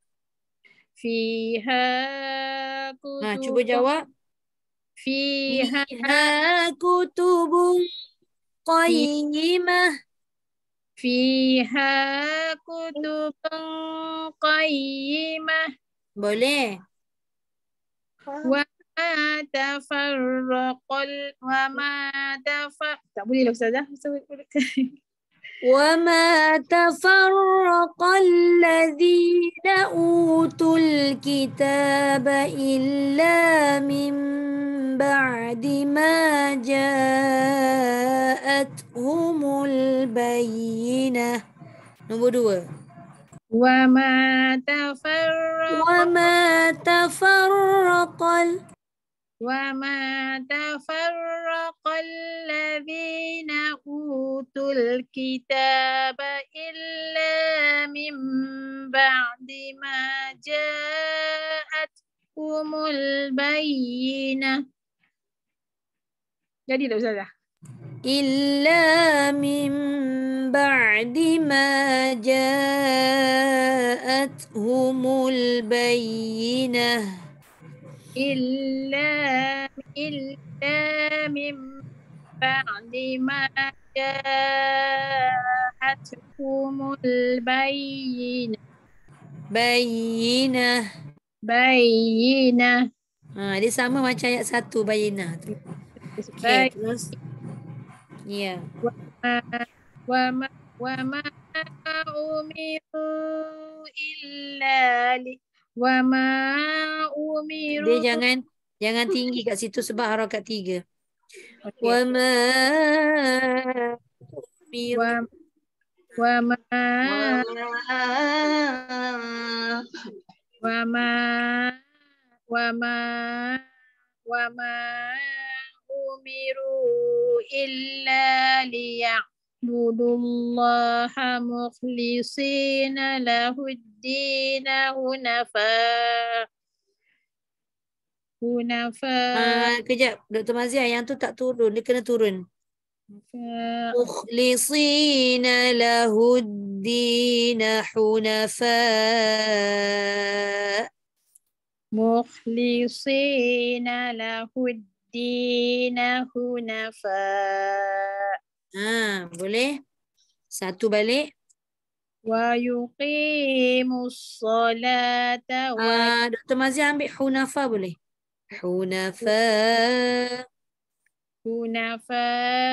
Fiha Ha, cuba kutubun jawab. Fiha Fiha kutubun qayyimah. Fiha kutubun qayyimah. Boleh. Wa ma tafarraqal wa ma tafar tak boleh lah Ustazah. وما تفرق الذين أوتوا الكتاب إلا من بعد ما جاءتهم البينة. Nombor dua. Wa ma tafarraqal وما تفرق وما تفرق الذين أوتوا الكتاب إلا من بعد ما جاءتهم البينة. Jadi tak Ustazah? إلا من بعد ما جاءتهم البينة. إلا إلا من بعد ما جاءتهم البينة. Bayinah. Bayinah. Ha, dia sama macam ayat satu bayinah tu. Okey, terus. Ya. Wa ma wa ma umiru illa li wa ma umiru. Dia jangan jangan tinggi kat situ sebab harakat tiga. Okey. Wa ma umiru. Wa wa ma wa ma wa ma wa ma umiru illa liya'budullaha mukhlisina lahuddina hunafa hunafa Ah, kejap, Doktor Mazia, yang tu tak turun, dia kena turun. Mukhlisina lahuddina hunafa. mukhlisina lahuddina hunafa. Ha, boleh? Satu balik. Wa yuqimus salata wa Ah, Doktor Mazia ambil hunafa boleh? Hunafa. hunafa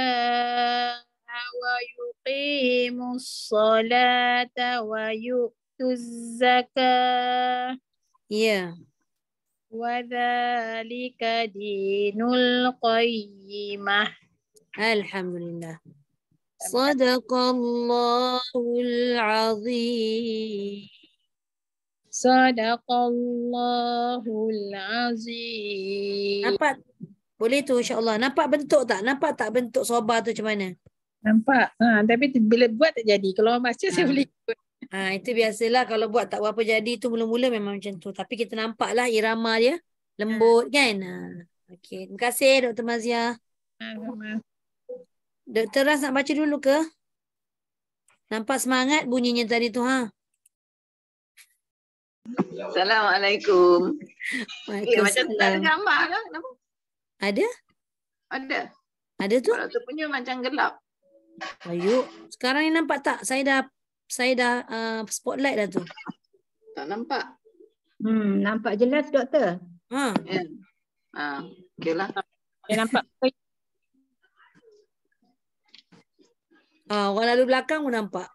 wa yuqimus salata wa yu'tuz zakah Ya. wa dzalika dinul qayyimah. Alhamdulillah. Sadaqallahul azim. Sadaqallahul azim. Nampak? Boleh tu insya-Allah. Nampak bentuk tak? Nampak tak bentuk sobar tu macam mana? Nampak? Ha, tapi bila buat tak jadi. Kalau baca Ha. saya boleh ikut. Ha, itu biasalah kalau buat tak berapa jadi tu mula-mula memang macam tu. Tapi kita nampaklah irama dia lembut kan? Ha. Okey. Terima kasih Doktor Mazia. Ha, Doktor Ras nak baca dulu ke? Nampak semangat bunyinya tadi tu ha? Assalamualaikum. Eh, macam tak ada Waalaikumsalam. gambar ke? Kenapa? Ada? Ada. Ada tu? Kalau tu punya macam gelap. Ayuk. Sekarang ni nampak tak? Saya dah saya dah uh, spotlight dah tu. Tak nampak. Hmm, nampak jelas doktor. Ha. Ya. Ha, okeylah. Saya nampak. Ah, orang lalu belakang pun nampak.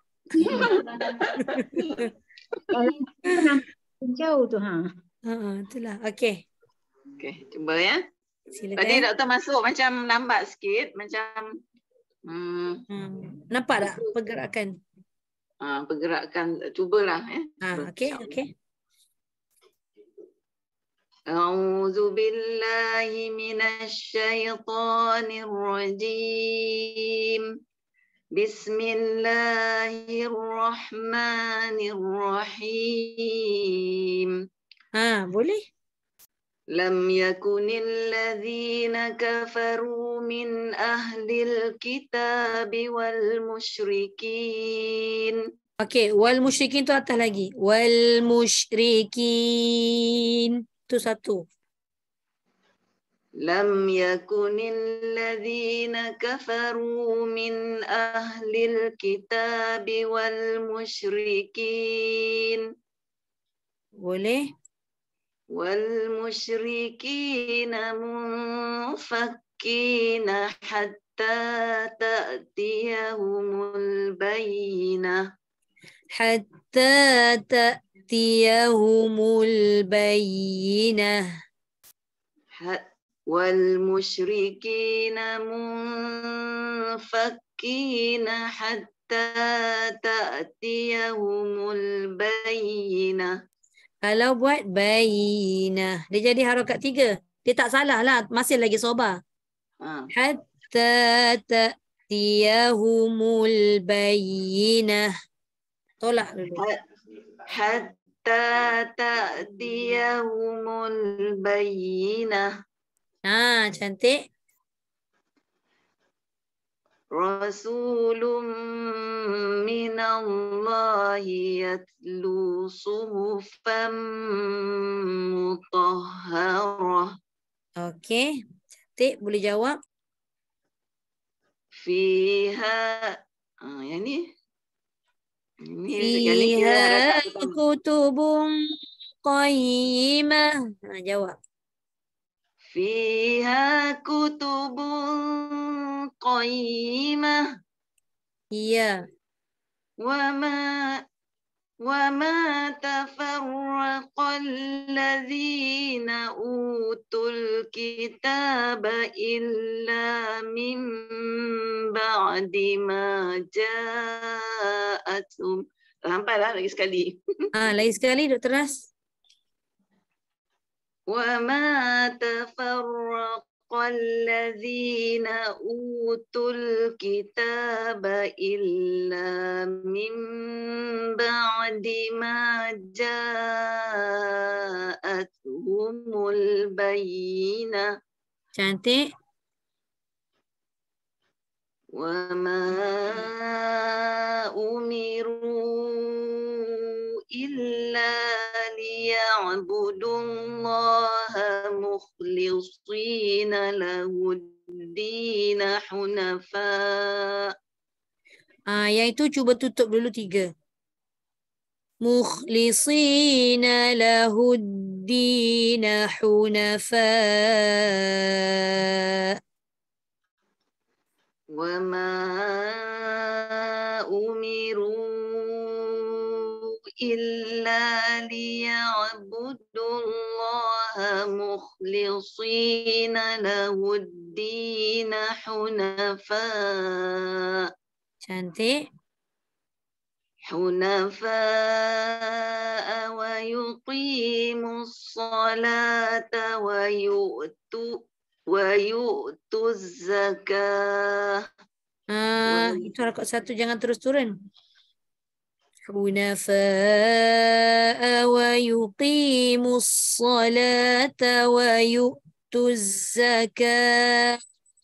Kalau nampak jauh tu ha. Ha, itulah. Okey. Okey, cuba ya. Silakan. Tadi doktor masuk macam lambat sikit, macam hmm, Hmm. Nampak tak pergerakan? ha, pergerakan, cubalah ya. Ha, okey, okey. A'udzu billahi minasy syaithanir rajim. Bismillahirrahmanirrahim. Ha, boleh? Lam yakunil ladzina kafaru min ahlil kitabi wal musyrikin. Okey, wal musyrikin tu atas lagi. Wal musyrikin. Tu satu. Lam yakunil ladzina kafaru min ahlil kitabi wal musyrikin. Boleh? Wal musyrikina munfakkina hatta ta'tiyahumul bayyinah. Hatta ta'tiyahumul bayyinah. Wal musyrikina munfakkina hatta ta'tiyahumul bayyinah. Kalau buat bayinah, dia jadi harakat tiga. Dia tak salah lah, masih lagi sobar. Ha. Hatta ta'tiyahumul bayyinah. Tolak dulu. Hatta ta'tiyahumul bayyinah. Ha, cantik. Rasulun minallahi yatlu suhufan mutahharah. Okey. Cantik, boleh jawab. Fiha, ah, yang ni. Ini yang ni kira Fiha harakat pertama. kutubun qayyimah. Ha, jawab. Fiha kutubun qayyimah. Ya. Wa ma wa ma tafarraqa alladhina utul kitaba illa min ba'di ma ja'atum. Hampailah lagi sekali. Ah, lagi sekali Doktor Ras. وما تفرق الذين أوتوا الكتاب إلا من بعد ما جاءتهم البينة. Cantik. وما أمروا إلا ليعبدوا الله مخلصين له الدين حنفاء. Ah, yang itu cuba tutup dulu tiga. Mukhlisina lahuddin hunafa. وما أمروا إلا ليعبدوا الله مخلصين له الدين حنفاء. Cantik. حنفاء ويقيموا الصلاة ويؤتوا ويؤتوا الزكاة. Ah, itu harakat satu, jangan terus turun. Hunafa'a wa yuqimus salata wa yu'tuz zakah.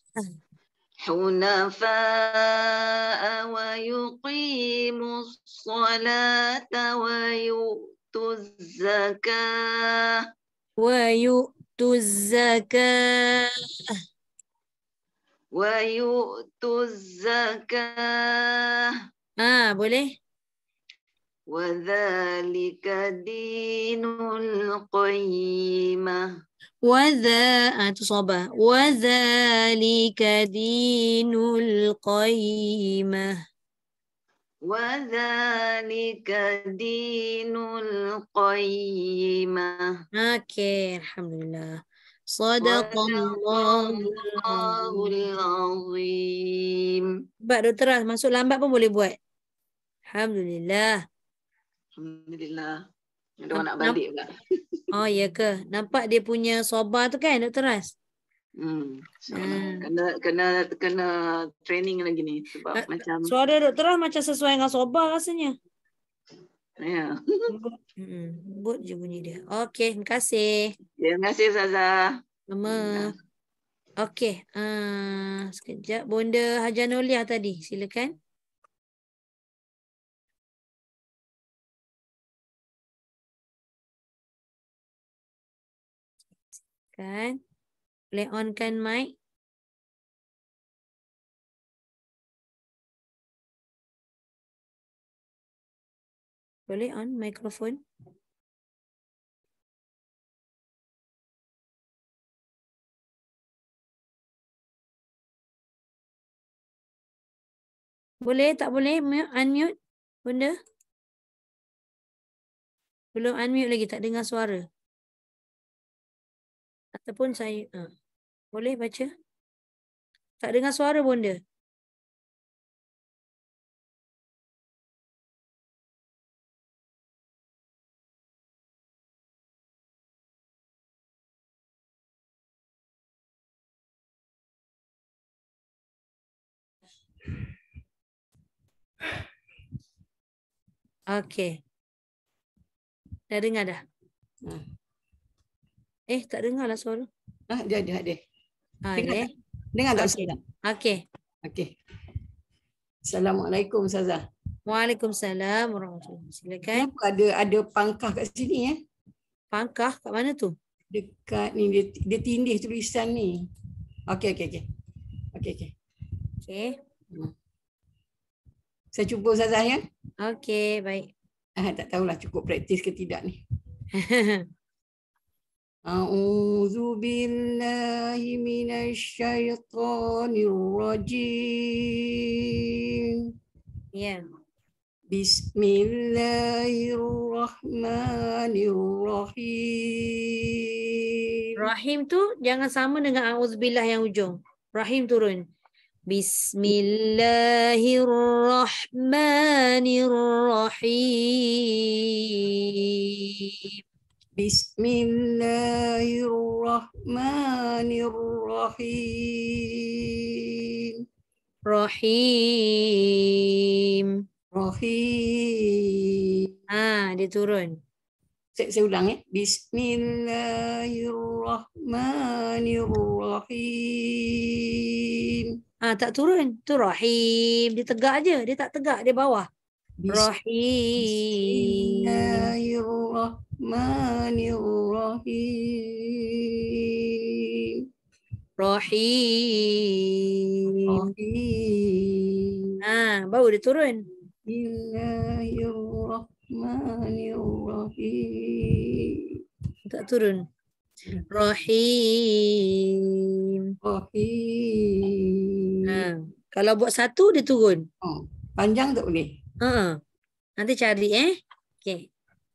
حنفاء ويقيموا الصلاة ويؤتوا الزكاة. ويؤتوا الزكاة. ويؤتوا الزكاة. Ah, boleh? وذلك دين القيمة. وذا ah, itu sobat. وذلك دين القيمة. وذلك دين القيمة. Okey, alhamdulillah. Sadaqallahul Azim. Sebab Doktor Ras masuk lambat pun boleh buat. Alhamdulillah. Alhamdulillah. Ada orang nak balik pula. Oh, ya ke? Nampak dia punya sobar tu kan, Doktor Ras? Hmm. So, Hmm. kena kena kena training lagi ni sebab Ah, macam Suara Doktor Rah macam sesuai dengan Soba rasanya. ya. Lembut. Hmm, lembut je bunyi dia. Okey, terima kasih. Terima kasih Ustazah. Sama. Okey, uh, sekejap. Bonda Haja Noliah tadi, silakan. Kan? Boleh on-kan mic. Boleh on mikrofon. Boleh, tak boleh mute, unmute, Bunda? Belum unmute lagi, tak dengar suara. Ataupun saya, uh, boleh baca? Tak dengar suara Bunda. Okey. Dah dengar dah? Ha. Eh, tak dengar lah suara. Ah, dia ada ada. Ha, Dengar ya. tak? Dengar tak Okey. Ustazah? Okey. Okey. Assalamualaikum Ustazah. Waalaikumsalam warahmatullahi wabarakatuh. Silakan. Kenapa ada ada pangkah kat sini eh? Pangkah kat mana tu? Dekat ni dia, dia tindih tulisan ni. Okey okey okey. Okey okey. Okey. Hmm. Saya cuba Ustazah ya. Okey, baik. Ah, tak tahulah cukup praktis ke tidak ni. A'udzu billahi minasyaitonir rajim. Ya. Bismillahirrahmanirrahim. Rahim tu jangan sama dengan auzubillah yang ujung. Rahim turun. Bismillahirrahmanirrahim. Bismillahirrahmanirrahim. Rahim. Rahim. Ah, dia turun. Saya, saya ulang ya. Bismillahirrahmanirrahim. Ah, tak turun. Tu rahim. Dia tegak aje. Dia tak tegak. Dia bawah. Rahim. Bismillahirrahmanirrahim. Rahim. Rahim. Ah, baru dia turun. Bismillahirrahmanirrahim. Tak turun. Rahim. Rahim. Ha. Kalau buat satu, dia turun. Oh, panjang tak boleh? Ha. Nanti cari eh. Okey.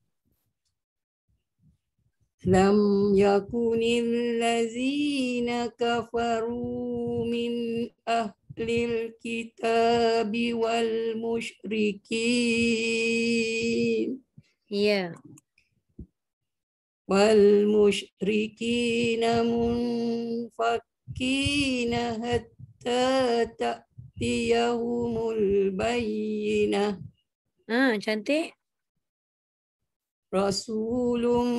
Lam yakunil lazina kafaru min ahlil kitabi wal musyrikin. Ya. Wal musyrikina munfakkina hatta ta'tiyahumul bayyinah. Ha, cantik. Rasulun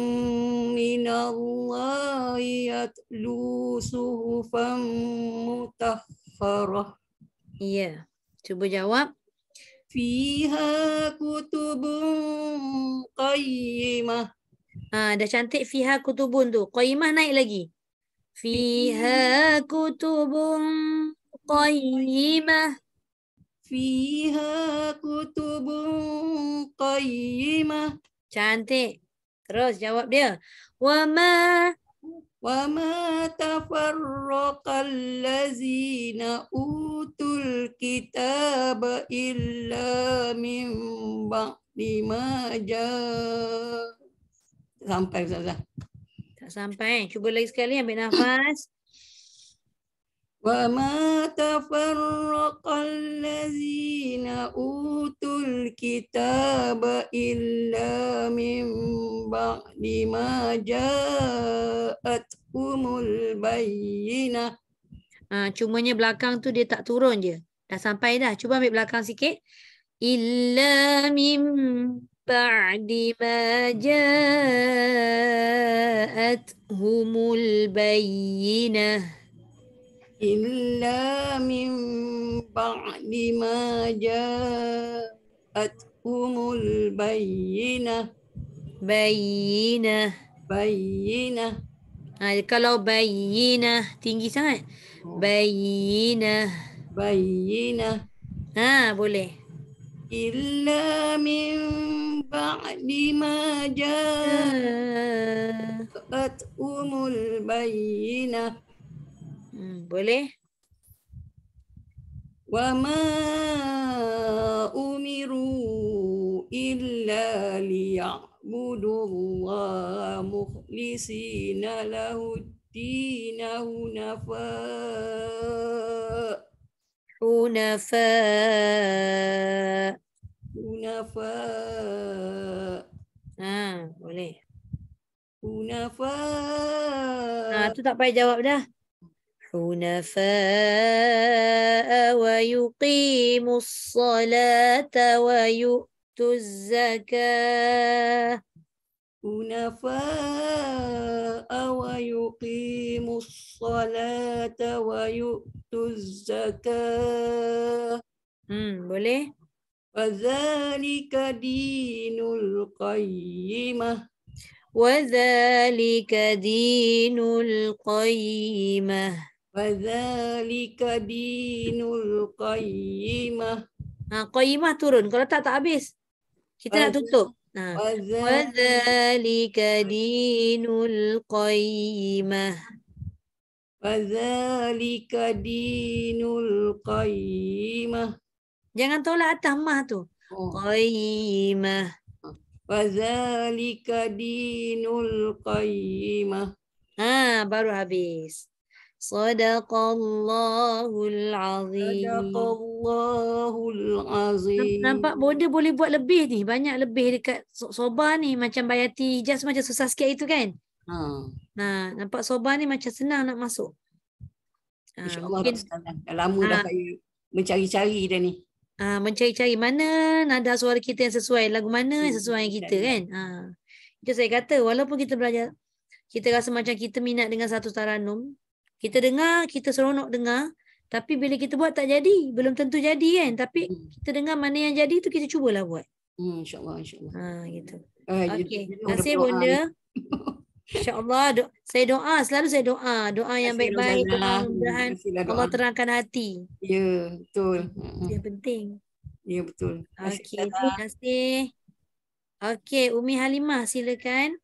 minallahi yatlu suhufan mutahharah. Ya. Cuba jawab. Fiha kutubun qayyimah. Ha, dah cantik fiha kutubun tu. Qayyimah naik lagi. Fiha kutubun qayyimah. Fiha kutubun qayyimah. Cantik. Terus jawab dia. Wa ma Wa ma tafarraqal ladzina utul kitaba illa min ba'di ma ja'. Sampai Ustazah. tak sampai. Cuba lagi sekali ambil nafas. Wa ma tafarraqal ladzina utul kitaba illa min ba'di ma ja'at ja'athumul bayyinah. Ha, cumanya belakang tu dia tak turun je. Dah sampai dah. Cuba ambil belakang sikit. Illa min ba'di ma ja'athumul bayyinah. Illa min ba'di ma ja'athumul bayyinah. Bayyinah. Bayyinah. Ha, kalau bayyinah tinggi sangat. Bayyinah. Bayyinah. Ha, boleh. Illa min ba'di ma ja'athumul bayyinah. Hmm, boleh. Wa ma umiru illa liya'budullaha mukhlisina lahuddina hunafa. Hunafa. Hunafa. Ha, boleh. Hunafa. Ha, tu tak payah jawab dah. Hunafa wa yuqimus salata wa yu'tuz zakah. Hunafa wa yuqimus salata wa yu'tuz zakah. Hmm, boleh. Wadzalika dinul qayyimah. Wadzalika dinul qayyimah. Wadzalika dinul qayyimah. Ha, qayyimah turun. Kalau tak, tak habis. Kita nak tutup. Ha. Wadzalika dinul qayyimah. Wadzalika dinul qayyimah. Jangan tolak atas mah tu. Oh. Qayyimah. Wadzalika dinul qayyimah. Ha, baru habis. Sadaqallahul azim. Sadaqallahul azim. Nampak Bonda boleh buat lebih ni. Banyak lebih dekat Soba ni. Macam Bayati Hijaz macam susah sikit itu kan. Ha. Ha, nampak Soba ni macam senang nak masuk. Ha, InsyaAllah mungkin, dah lama dah ha. saya mencari-cari dah ni. Ha, mencari-cari mana nada suara kita yang sesuai. Lagu mana yang sesuai dengan kita kan. Ha. Itu saya kata walaupun kita belajar. Kita rasa macam kita minat dengan satu taranum. Kita dengar, kita seronok dengar. Tapi bila kita buat tak jadi. Belum tentu jadi kan. Tapi kita dengar mana yang jadi tu kita cubalah buat. Hmm, InsyaAllah. InsyaAllah. Ha, gitu. Eh, Okey. jadi- Terima kasih berdoa Bonda. ni. InsyaAllah. Do- saya doa. Selalu saya doa. Doa yang Terima kasih, baik-baik. Doa Rozana. mudah-mudahan Terima kasihlah doa. Allah terangkan hati. Ya, betul. Itu yang penting. Ya, betul. Terima kasih, Okey. Ustazah. Terima kasih. Okey. Umi Halimah silakan.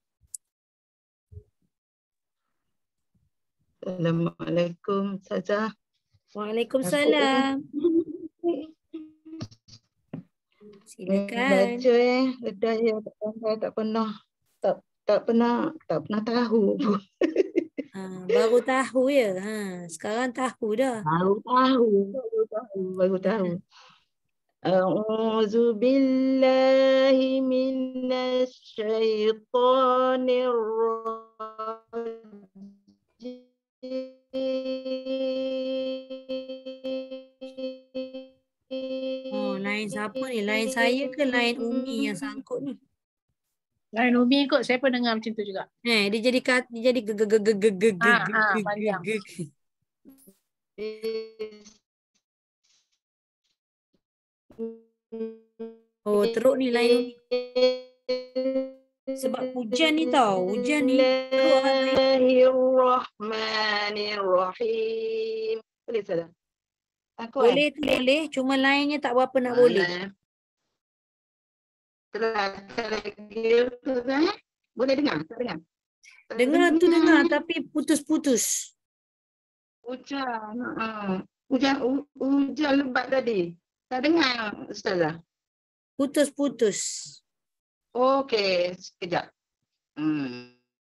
Assalamualaikum Ustazah. Waalaikumsalam. Silakan. Baca eh, lidah ya tak pernah tak pernah tak tak pernah tak pernah tahu. Ha, baru tahu ya. Ha, sekarang tahu dah. Baru tahu, baru tahu, baru tahu. A'udzu billahi minasy syaithanir rajim. Oh, lain siapa ni? Lain saya ke lain Umi yang sangkut ni? Lain Umi kot, saya pun dengar macam tu juga. Eh, dia jadi kat, dia jadi geg geg geg geg geg Ha, geg ha, geg panjang. geg. Oh, teruk ni lain Umi. Sebab hujan ni tau. Hujan ni teruk lah lain. Bismillahirrahmanirrahim. Boleh Ustazah? Aku Boleh tu boleh. Cuma lainnya tak berapa nak boleh. Terangkan lagi Ustazah. Boleh dengar? Tak dengar? Tak Dengar tu dengar tapi putus-putus. Hujan. Ha. Hujan, hu- hujan lebat tadi. Tak dengar Ustazah? Putus-putus. Okey, sekejap. Hmm.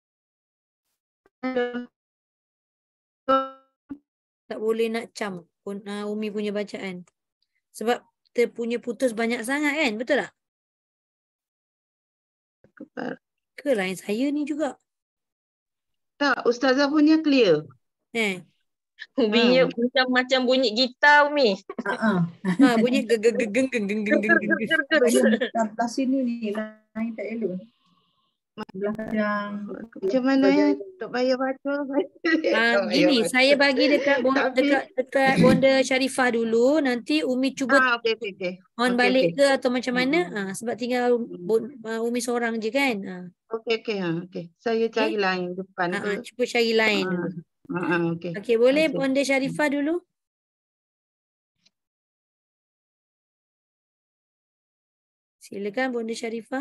Tak boleh nak cam pun uh, Umi punya bacaan. Sebab kita punya putus banyak sangat kan? Betul tak? Ke lain saya ni juga? Tak, Ustazah punya clear. Eh. Uminya Ha. macam macam bunyi gitar Umi. Ha. Ha, bunyi gegeng gegeng gegeng gegeng Ger gegeng. ger ger ger. Belah sini ni lain tak elok. Belah yang Macam mana ya? Tak payah baca. Ah, Tak payah gini, baca. saya bagi dekat bon, Tapi dekat dekat bonda Sharifah dulu, nanti Umi cuba ah okey okey okey. on Okey balik okey. ke atau macam mana? Hmm. Ah, sebab tinggal bon, ah, Umi seorang je kan. Ah, Okey okey ha okey. Saya cari okey. lain depan Ah, ke. ah, cuba cari lain Ha. dulu. Ha ha okey. Okey, boleh Okey. bonda Sharifah dulu? Silakan bonda Sharifah.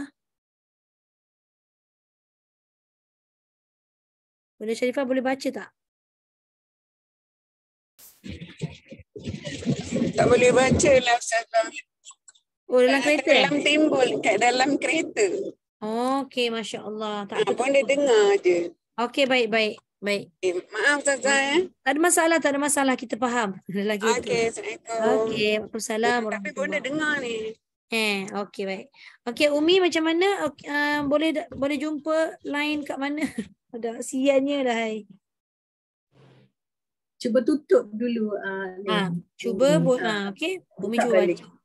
Bonda Sharifah boleh baca tak? Tak boleh baca lah Ustazah. Oh, dalam Kat kereta eh? dalam timbul, kat dalam kereta. Okey, Masya Allah. Tak Ha, apa. pun dia dengar je. Okey, baik, baik. Baik. Eh, maaf Ustazah ya. Tak ada masalah, tak ada masalah. Kita faham dalam kereta. Okey, Assalamualaikum. Okey, Waalaikumsalam Tapi pun dia warahmatullahi. dengar ni. Eh, okey baik. Okey, Umi macam mana? Okay, uh, boleh boleh jumpa line kat mana? Ada siannya dah hai. cuba tutup dulu uh, ni. Ha, cuba buat Ha. ah, okey. Umi Buka cuba balik. baca.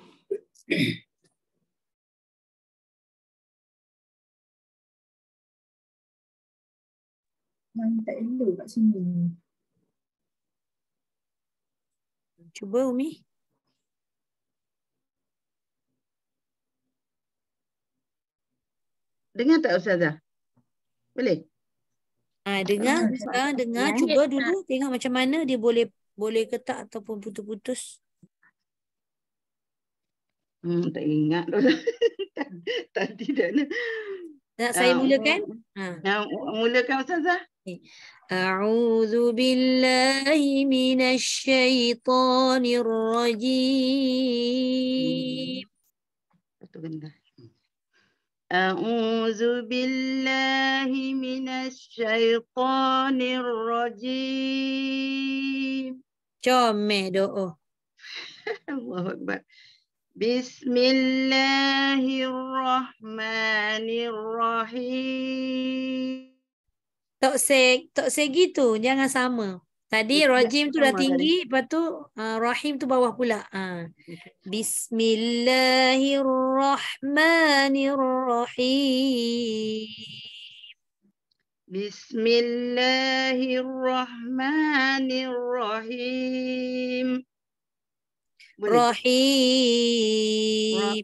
Lain tak elok kat sini. Cuba Umi. Dengar tak Ustazah? Boleh? Ah, dengar, Ah, sekarang dengar, Langit cuba tak? dulu tengok macam mana dia boleh boleh ke tak ataupun putus-putus. Hmm, tak ingat. Tadi dah. Nak saya Ah, mulakan? Ha. Yang mulakan Ustazah. A'udzu billahi minasyaitonir rajim. Satu benda. A'udzu billahi minasyaitonir rajim. Comel doa. Allahu Akbar. Bismillahirrahmanirrahim. Tak se tak segitu, jangan sama. Tadi Dia rajim tu dah sama tadi. tinggi, lepas tu uh, rahim tu bawah pula. Ha. Bismillahirrahmanirrahim. Bismillahirrahmanirrahim. Boleh? Rahim.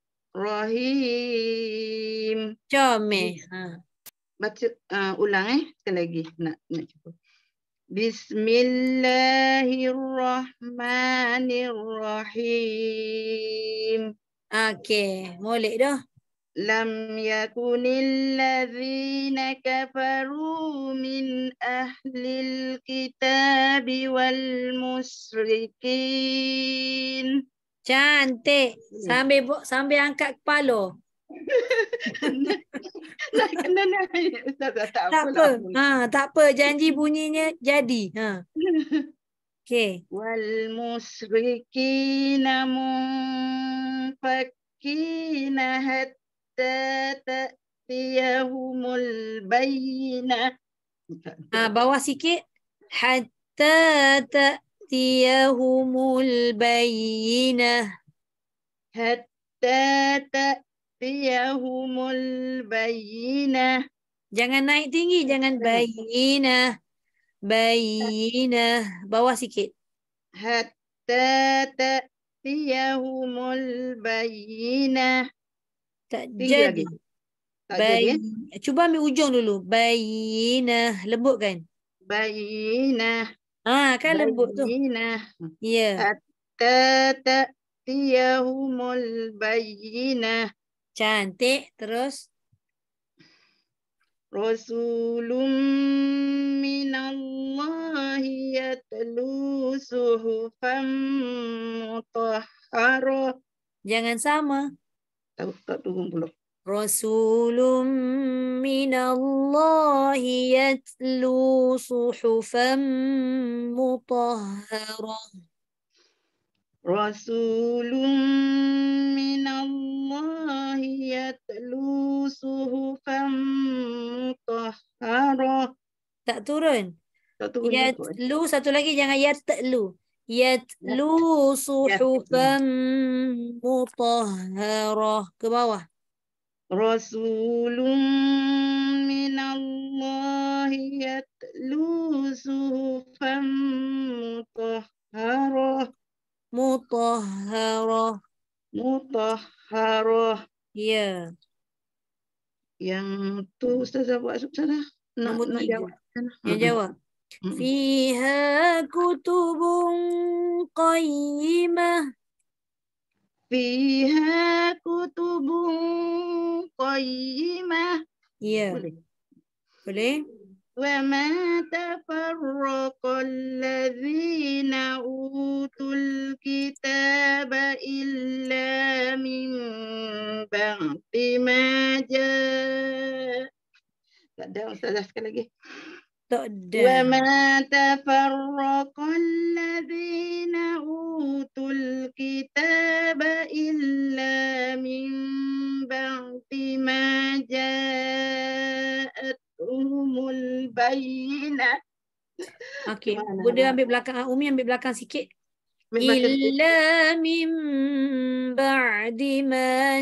Rahim. Comel. Ha. Baca uh, ulang eh sekali lagi nak nak cuba. Bismillahirrahmanirrahim. Okey, molek dah. Lam yakunil ladzina kafaru min ahlil kitabi wal musyrikin. Cantik. Sambil bu- sambil angkat kepala. Nak kena naik Ustazah, tak Tak apalah. apa. Ha, tak apa. Janji bunyinya jadi. Ha. Okey. Wal musyrikina munfakina hatta ta'tiyahumul bayyinah. Ah, bawah sikit. Hatta ta'tiyahumul bayyinah. Hatta ta'tiyahumul bayyinah. Jangan naik tinggi, jangan bayyinah. Bayyinah. Bawah sikit. Hatta ta'tiyahumul bayyinah. Tak Tinggi jadi. lagi. Tak jadi eh? Bayi. Cuba ambil ujung dulu. Bayyinah. Lembut kan? Bayyinah. Ah, kan lembut tu. Bayyinah. Ya. Hatta ta'tiyahumul bayyinah. Cantik. Terus. Rasulun minallahi yatlu suhufan mutahharah. Jangan sama. Tak, tak turun pula. Rasulun minallahi yatlu suhufan mutahharah. Rasulun minallahi yatlu suhufan mutahharah. Tak turun. Tak turun juga. Yatlu, satu lagi jangan yatlu. Yatlu suhufan mutahharah. Ke bawah. Rasulun minallahi yatlu suhufan mutahharah. Mutahharah. Mutahharah. Ya. Yang tu Ustazah buat Ustazah. Nak, Nombor nak tiga. jawab. Sana. Yang Ha-ha. jawab. Mm-mm. Fiha kutubun qayyimah. Fiha kutubun qayyimah. Ya. Boleh. Boleh? Wa ma tafarraqal ladzina utul kitaba illa min ba'di ma ja'. Tak ada Ustazah sekali lagi. Tak Wa ada. ma tafarraqal ladzina utul kitaba illa min ba'di ma ja'atuhumul bayyinah. Okey. Gimana? Bunda ambil belakang. ah, Umi ambil belakang sikit. Ambil belakang sikit. Illa min ba'di ma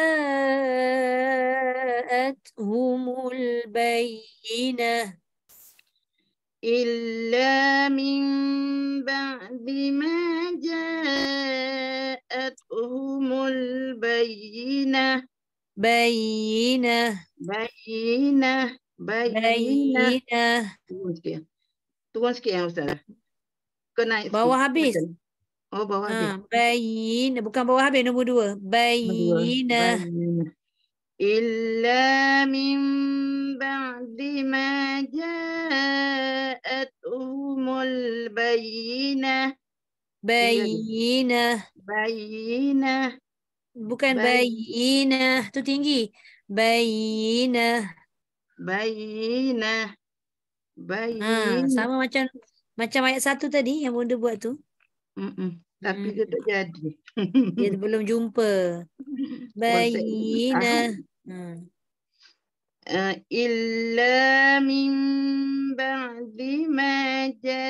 ja'atuhumul bayyinah. Illa min ba'di ma ja'atuhumul bayyinah. Bayyinah. Bayyinah. Bayyinah. Bayyinah. Turun sikit. Turun sikit ya Ustazah. Kau naik sikit. Bawah habis. Oh bawah habis. Ha, bayyinah. Bukan bawah habis, nombor dua. Bayyinah. Bayyinah. Illa min ba'di ma ja'atuhumul bayyinah. Bayyinah. Bayyinah. Bukan Bay- bayyinah. Tu tinggi. Bayyinah. Bayyinah. Ha, Bayyinah. sama macam macam ayat satu tadi yang bunda buat tu. Mm-mm. Tapi Hmm. dia tak jadi. Dia belum jumpa. Bayyinah. Ha. Uh, illa min ba'di ma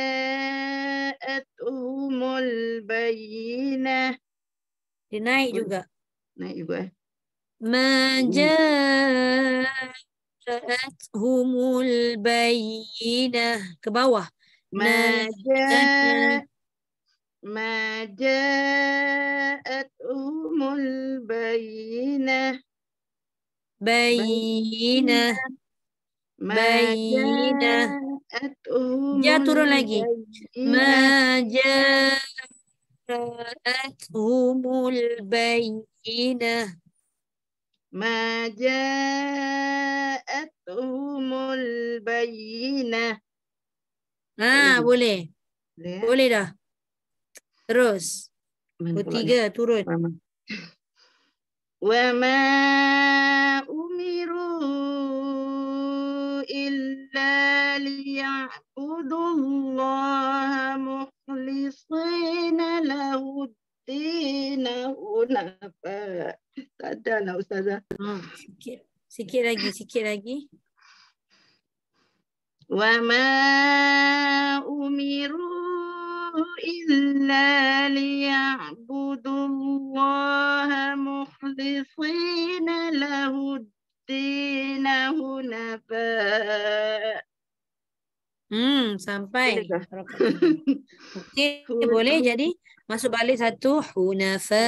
ja'atuhumul bayyinah. Dia naik Boleh. juga. Naik juga eh. Ma ja'atuhumul bayyinah. Ke bawah. Ma Nazzalna. ja- ma ja'atuhumul bayyinah. Bayyinah. Ma Bayyinah. ja'atuhumul Ja turun lagi. bayyinah. Ma ja'atuhumul bayyinah. Ma ja'atuhumul bayyinah. Ha, boleh. Boleh eh? Boleh dah. Terus. Mana Nombor pula ni? tiga turun. Faham. Wa ma umiru illa liya'budullaha mukhlishina lahuddin hunafa. Tak ada lah Ustazah. Ha, sikit. Sikit lagi, sikit lagi. Wa ma umiru illa liya'budullaha mukhlishina lahuddin hunafa. Hmm, sampai. Boleh kah? Harokat tinggi. Okey, boleh jadi. Masuk balik satu. Hunafa.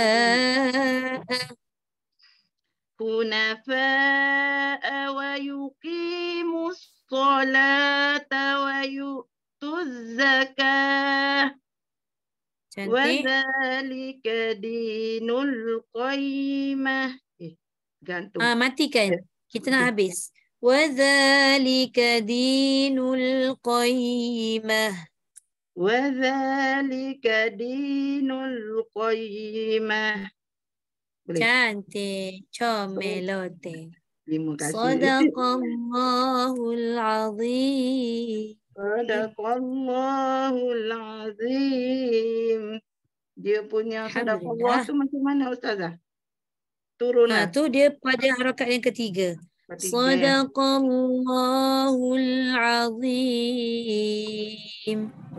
Hunafa'a wa yuqimus salata wa yu'tuz zakah. Wa Cantik. dzalika dinul qayyimah. Eh, gantung. Ah, matikan. Kita nak habis. Wa dzalika dinul qayyimah. Wa dzalika dinul qayyimah. Boleh. Cantik. Comelote. Terima kasih. Sadaqallahul azim. Sadaqallahul azim. Dia punya sadaqallah Alhamdulillah. tu macam mana Ustazah? Turun Ha, lah. tu dia pada harakat yang ketiga. Sadaqallahul azim.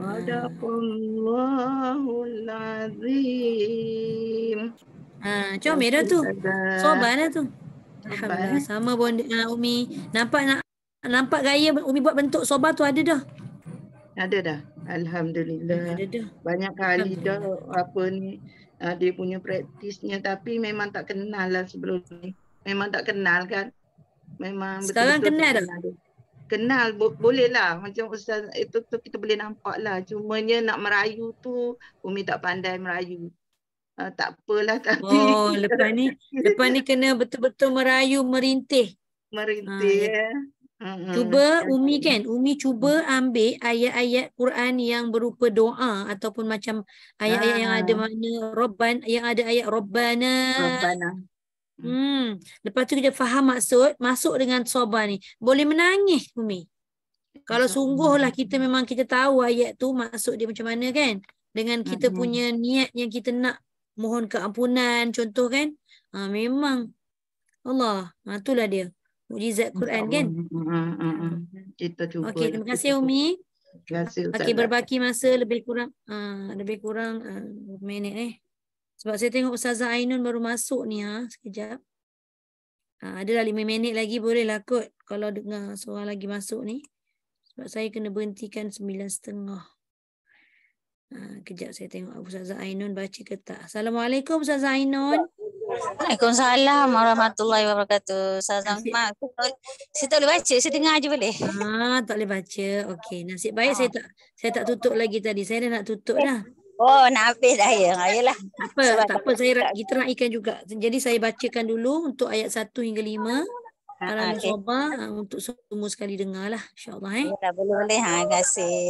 Sadaqallahul azim. Ha, comel dah tu. Sobat dah tu. Sabar, Alhamdulillah. eh. Sama pun uh, Umi. Nampak nak nampak gaya Umi buat bentuk sobat tu ada dah. Ada dah. Alhamdulillah. Ada dah. Banyak kali dah Alhamdulillah. apa ni uh, dia punya praktisnya, tapi memang tak kenal lah sebelum ni. Memang tak kenal kan. Memang Sekarang betul-betul kenal tak dah? kenal dia. Kenal bo- boleh lah. Macam Ustaz itu tu kita boleh nampak lah. Cumanya nak merayu tu Umi tak pandai merayu. Uh, tak apalah tapi Oh, lepas ni lepas ni kena betul-betul merayu merintih. merintih. Ha, eh. Mm-mm. Cuba Umi kan, Umi cuba ambil ayat-ayat Quran yang berupa doa ataupun macam ayat-ayat yang ada Ah, makna Robban, yang ada ayat Rabbana. Rabbana. Hmm, lepas tu kita faham maksud, masuk dengan sobar ni. Boleh menangis Umi. Kalau sungguhlah kita memang kita tahu ayat tu maksud dia macam mana kan. Dengan kita Mm-mm. punya niat yang kita nak mohon keampunan contoh kan. Ha, memang Allah, ha, itulah dia. Mukjizat Quran kan. Mm-mm. Kita cuba. Okey, terima kita kasih cuba. Umi. Terima kasih Okey, Ustazah. berbaki masa lebih kurang uh, lebih kurang uh, berapa minit eh. Sebab saya tengok Ustazah Ainun baru masuk ni ha, sekejap. Uh, adalah lima minit lagi boleh lah kot kalau dengar seorang lagi masuk ni. Sebab saya kena berhentikan sembilan setengah. Uh, kejap saya tengok Ustazah Ainun baca ke tak. Assalamualaikum Ustazah Ainun. Waalaikumsalam warahmatullahi wabarakatuh. Salam Nasib, mak. Saya tak boleh baca, saya dengar je boleh. ah, tak boleh baca. Okey, nasib baik saya tak saya tak tutup lagi tadi. Saya dah nak tutup dah. Oh, nak habis dah ya. Ayolah. Tak apa, tak apa saya ra- kita raikan juga. Jadi saya bacakan dulu untuk ayat satu hingga lima. Ha, Kalau nak okey. sobar ah, untuk semua sekali dengarlah insya-Allah eh. Ya, boleh boleh. Ha, terima kasih.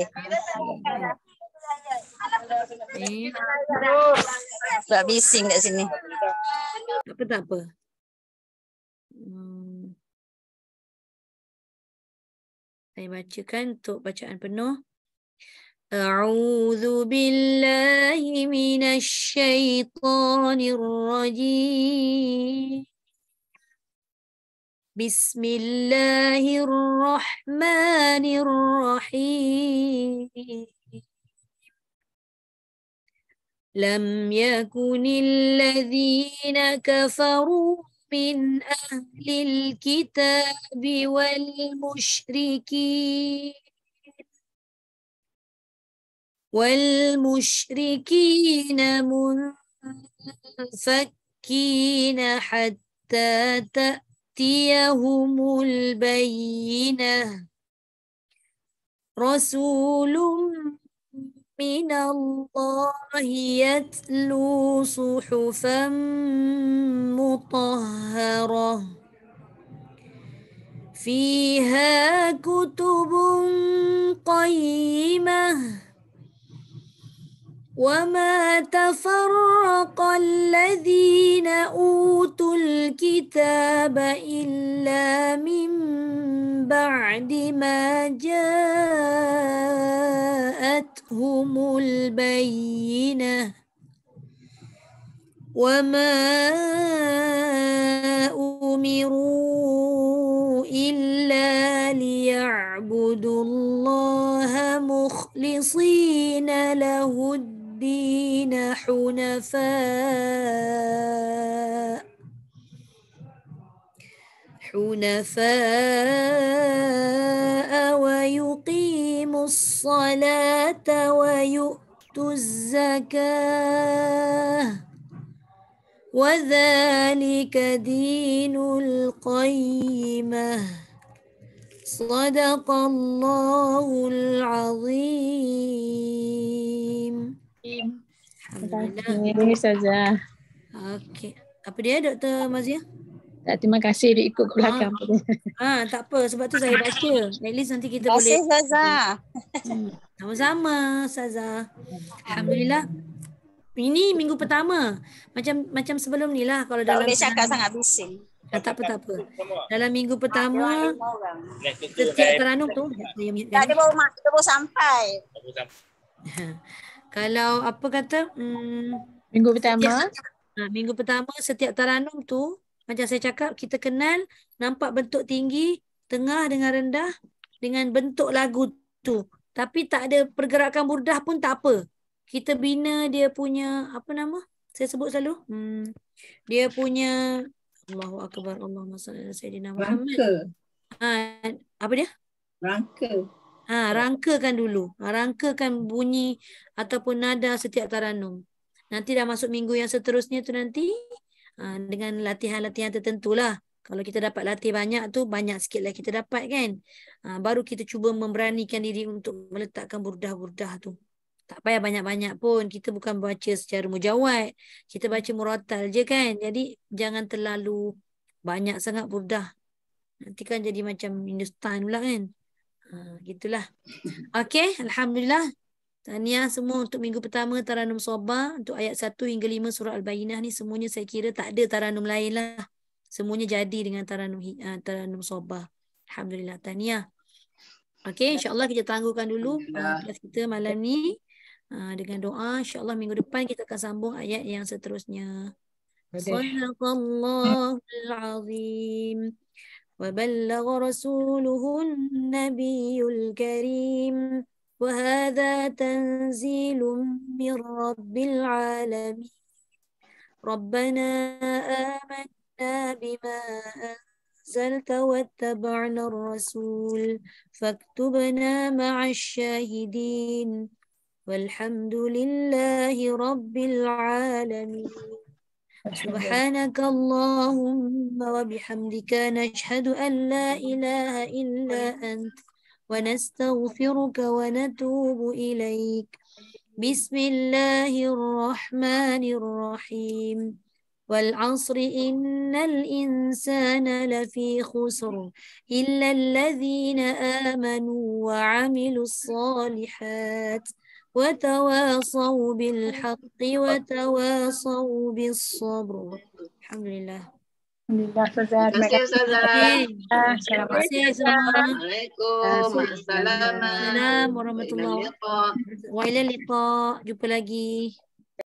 Okey. Eh, Sebab bising kat sini. tak apa tak apa. Hmm, saya bacakan untuk bacaan penuh. A'udzu billahi minasy syaithanir rajim. Bismillahirrahmanirrahim. لم يكن الذين كفروا من أهل الكتاب والمشركين والمشركين منفكين حتى تأتيهم البينة رسول من الله يتلو صحفا مطهرة فيها كتب قيمة وما تفرق الذين أوتوا الكتاب إلا من بعد ما جاءتهم البينة وما أمروا إلا ليعبدوا الله مخلصين له الدين حنفاء حنفاء ويقيموا الصلاة ويؤتوا الزكاة وذلك دين القيمة صدق الله العظيم. Terima Alhamdulillah. kasih Ustazah. Okey. Apa dia Doktor Mazia? Tak, terima kasih dia ikut ke belakang. Ah, tak apa sebab tu saya baca. At least nanti kita Terima boleh. kasih Ustazah. Hmm, sama-sama Ustazah. Alhamdulillah. Ini minggu pertama. Macam macam sebelum ni lah kalau Tak dalam boleh cakap sangat bising. Ah, tak apa tak apa. Dalam minggu pertama setiap teranum tu saya mute Tak kan. ada baru mak, kita baru sampai. Kalau apa kata hmm, Minggu pertama. Ha, minggu pertama setiap taranum tu Macam saya cakap, kita kenal nampak bentuk tinggi, tengah dengan rendah dengan bentuk lagu tu. Tapi tak ada pergerakan burdah pun tak apa. Kita bina dia punya, apa nama? Saya sebut selalu. Hmm, dia punya, Allahu Akbar, Allahumma salli ala Sayyidina Muhammad. Rangka. Ha, apa dia? Rangka. Ha, rangkakan dulu. Ha, rangkakan bunyi ataupun nada setiap taranum. Nanti dah masuk minggu yang seterusnya tu nanti ha, dengan latihan-latihan tertentu lah. Kalau kita dapat latih banyak tu, banyak sikit lah kita dapat kan. Ha, baru kita cuba memberanikan diri untuk meletakkan burdah-burdah tu. Tak payah banyak-banyak pun. Kita bukan baca secara mujawad. Kita baca murattal je kan. Jadi jangan terlalu banyak sangat burdah. Nanti kan jadi macam Hindustan pula kan. Ha, gitulah. Okey, Alhamdulillah. Tahniah semua untuk minggu pertama Taranum Sobah. Untuk ayat satu hingga lima surah Al-Bayyinah ni semuanya saya kira tak ada taranum lain lah. Semuanya jadi dengan Taranum, uh, taranum Sobah. Alhamdulillah. Tahniah. Okey, insyaAllah kita tangguhkan dulu uh, kelas kita malam ni. Uh, dengan doa, insyaAllah minggu depan kita akan sambung ayat yang seterusnya. Sadaqallahul azim. وبلغ رسوله النبي الكريم وهذا تنزيل من رب العالمين ربنا آمنا بما أنزلت واتبعنا الرسول فاكتبنا مع الشاهدين والحمد لله رب العالمين سبحانك اللهم وبحمدك نشهد أن لا إله إلا أنت ونستغفرك ونتوب إليك بسم الله الرحمن الرحيم والعصر إن الإنسان لفي خسر إلا الذين آمنوا وعملوا الصالحات وتواصوا بالحق وتواصوا بالصبر. Alhamdulillah. Alhamdulillah, Ustazah. Terima kasih Ustazah. Terima kasih semua. Assalamualaikum. Assalamualaikum. Assalamualaikum warahmatullahi wabarakatuh. Wa ilal liqa. Jumpa lagi.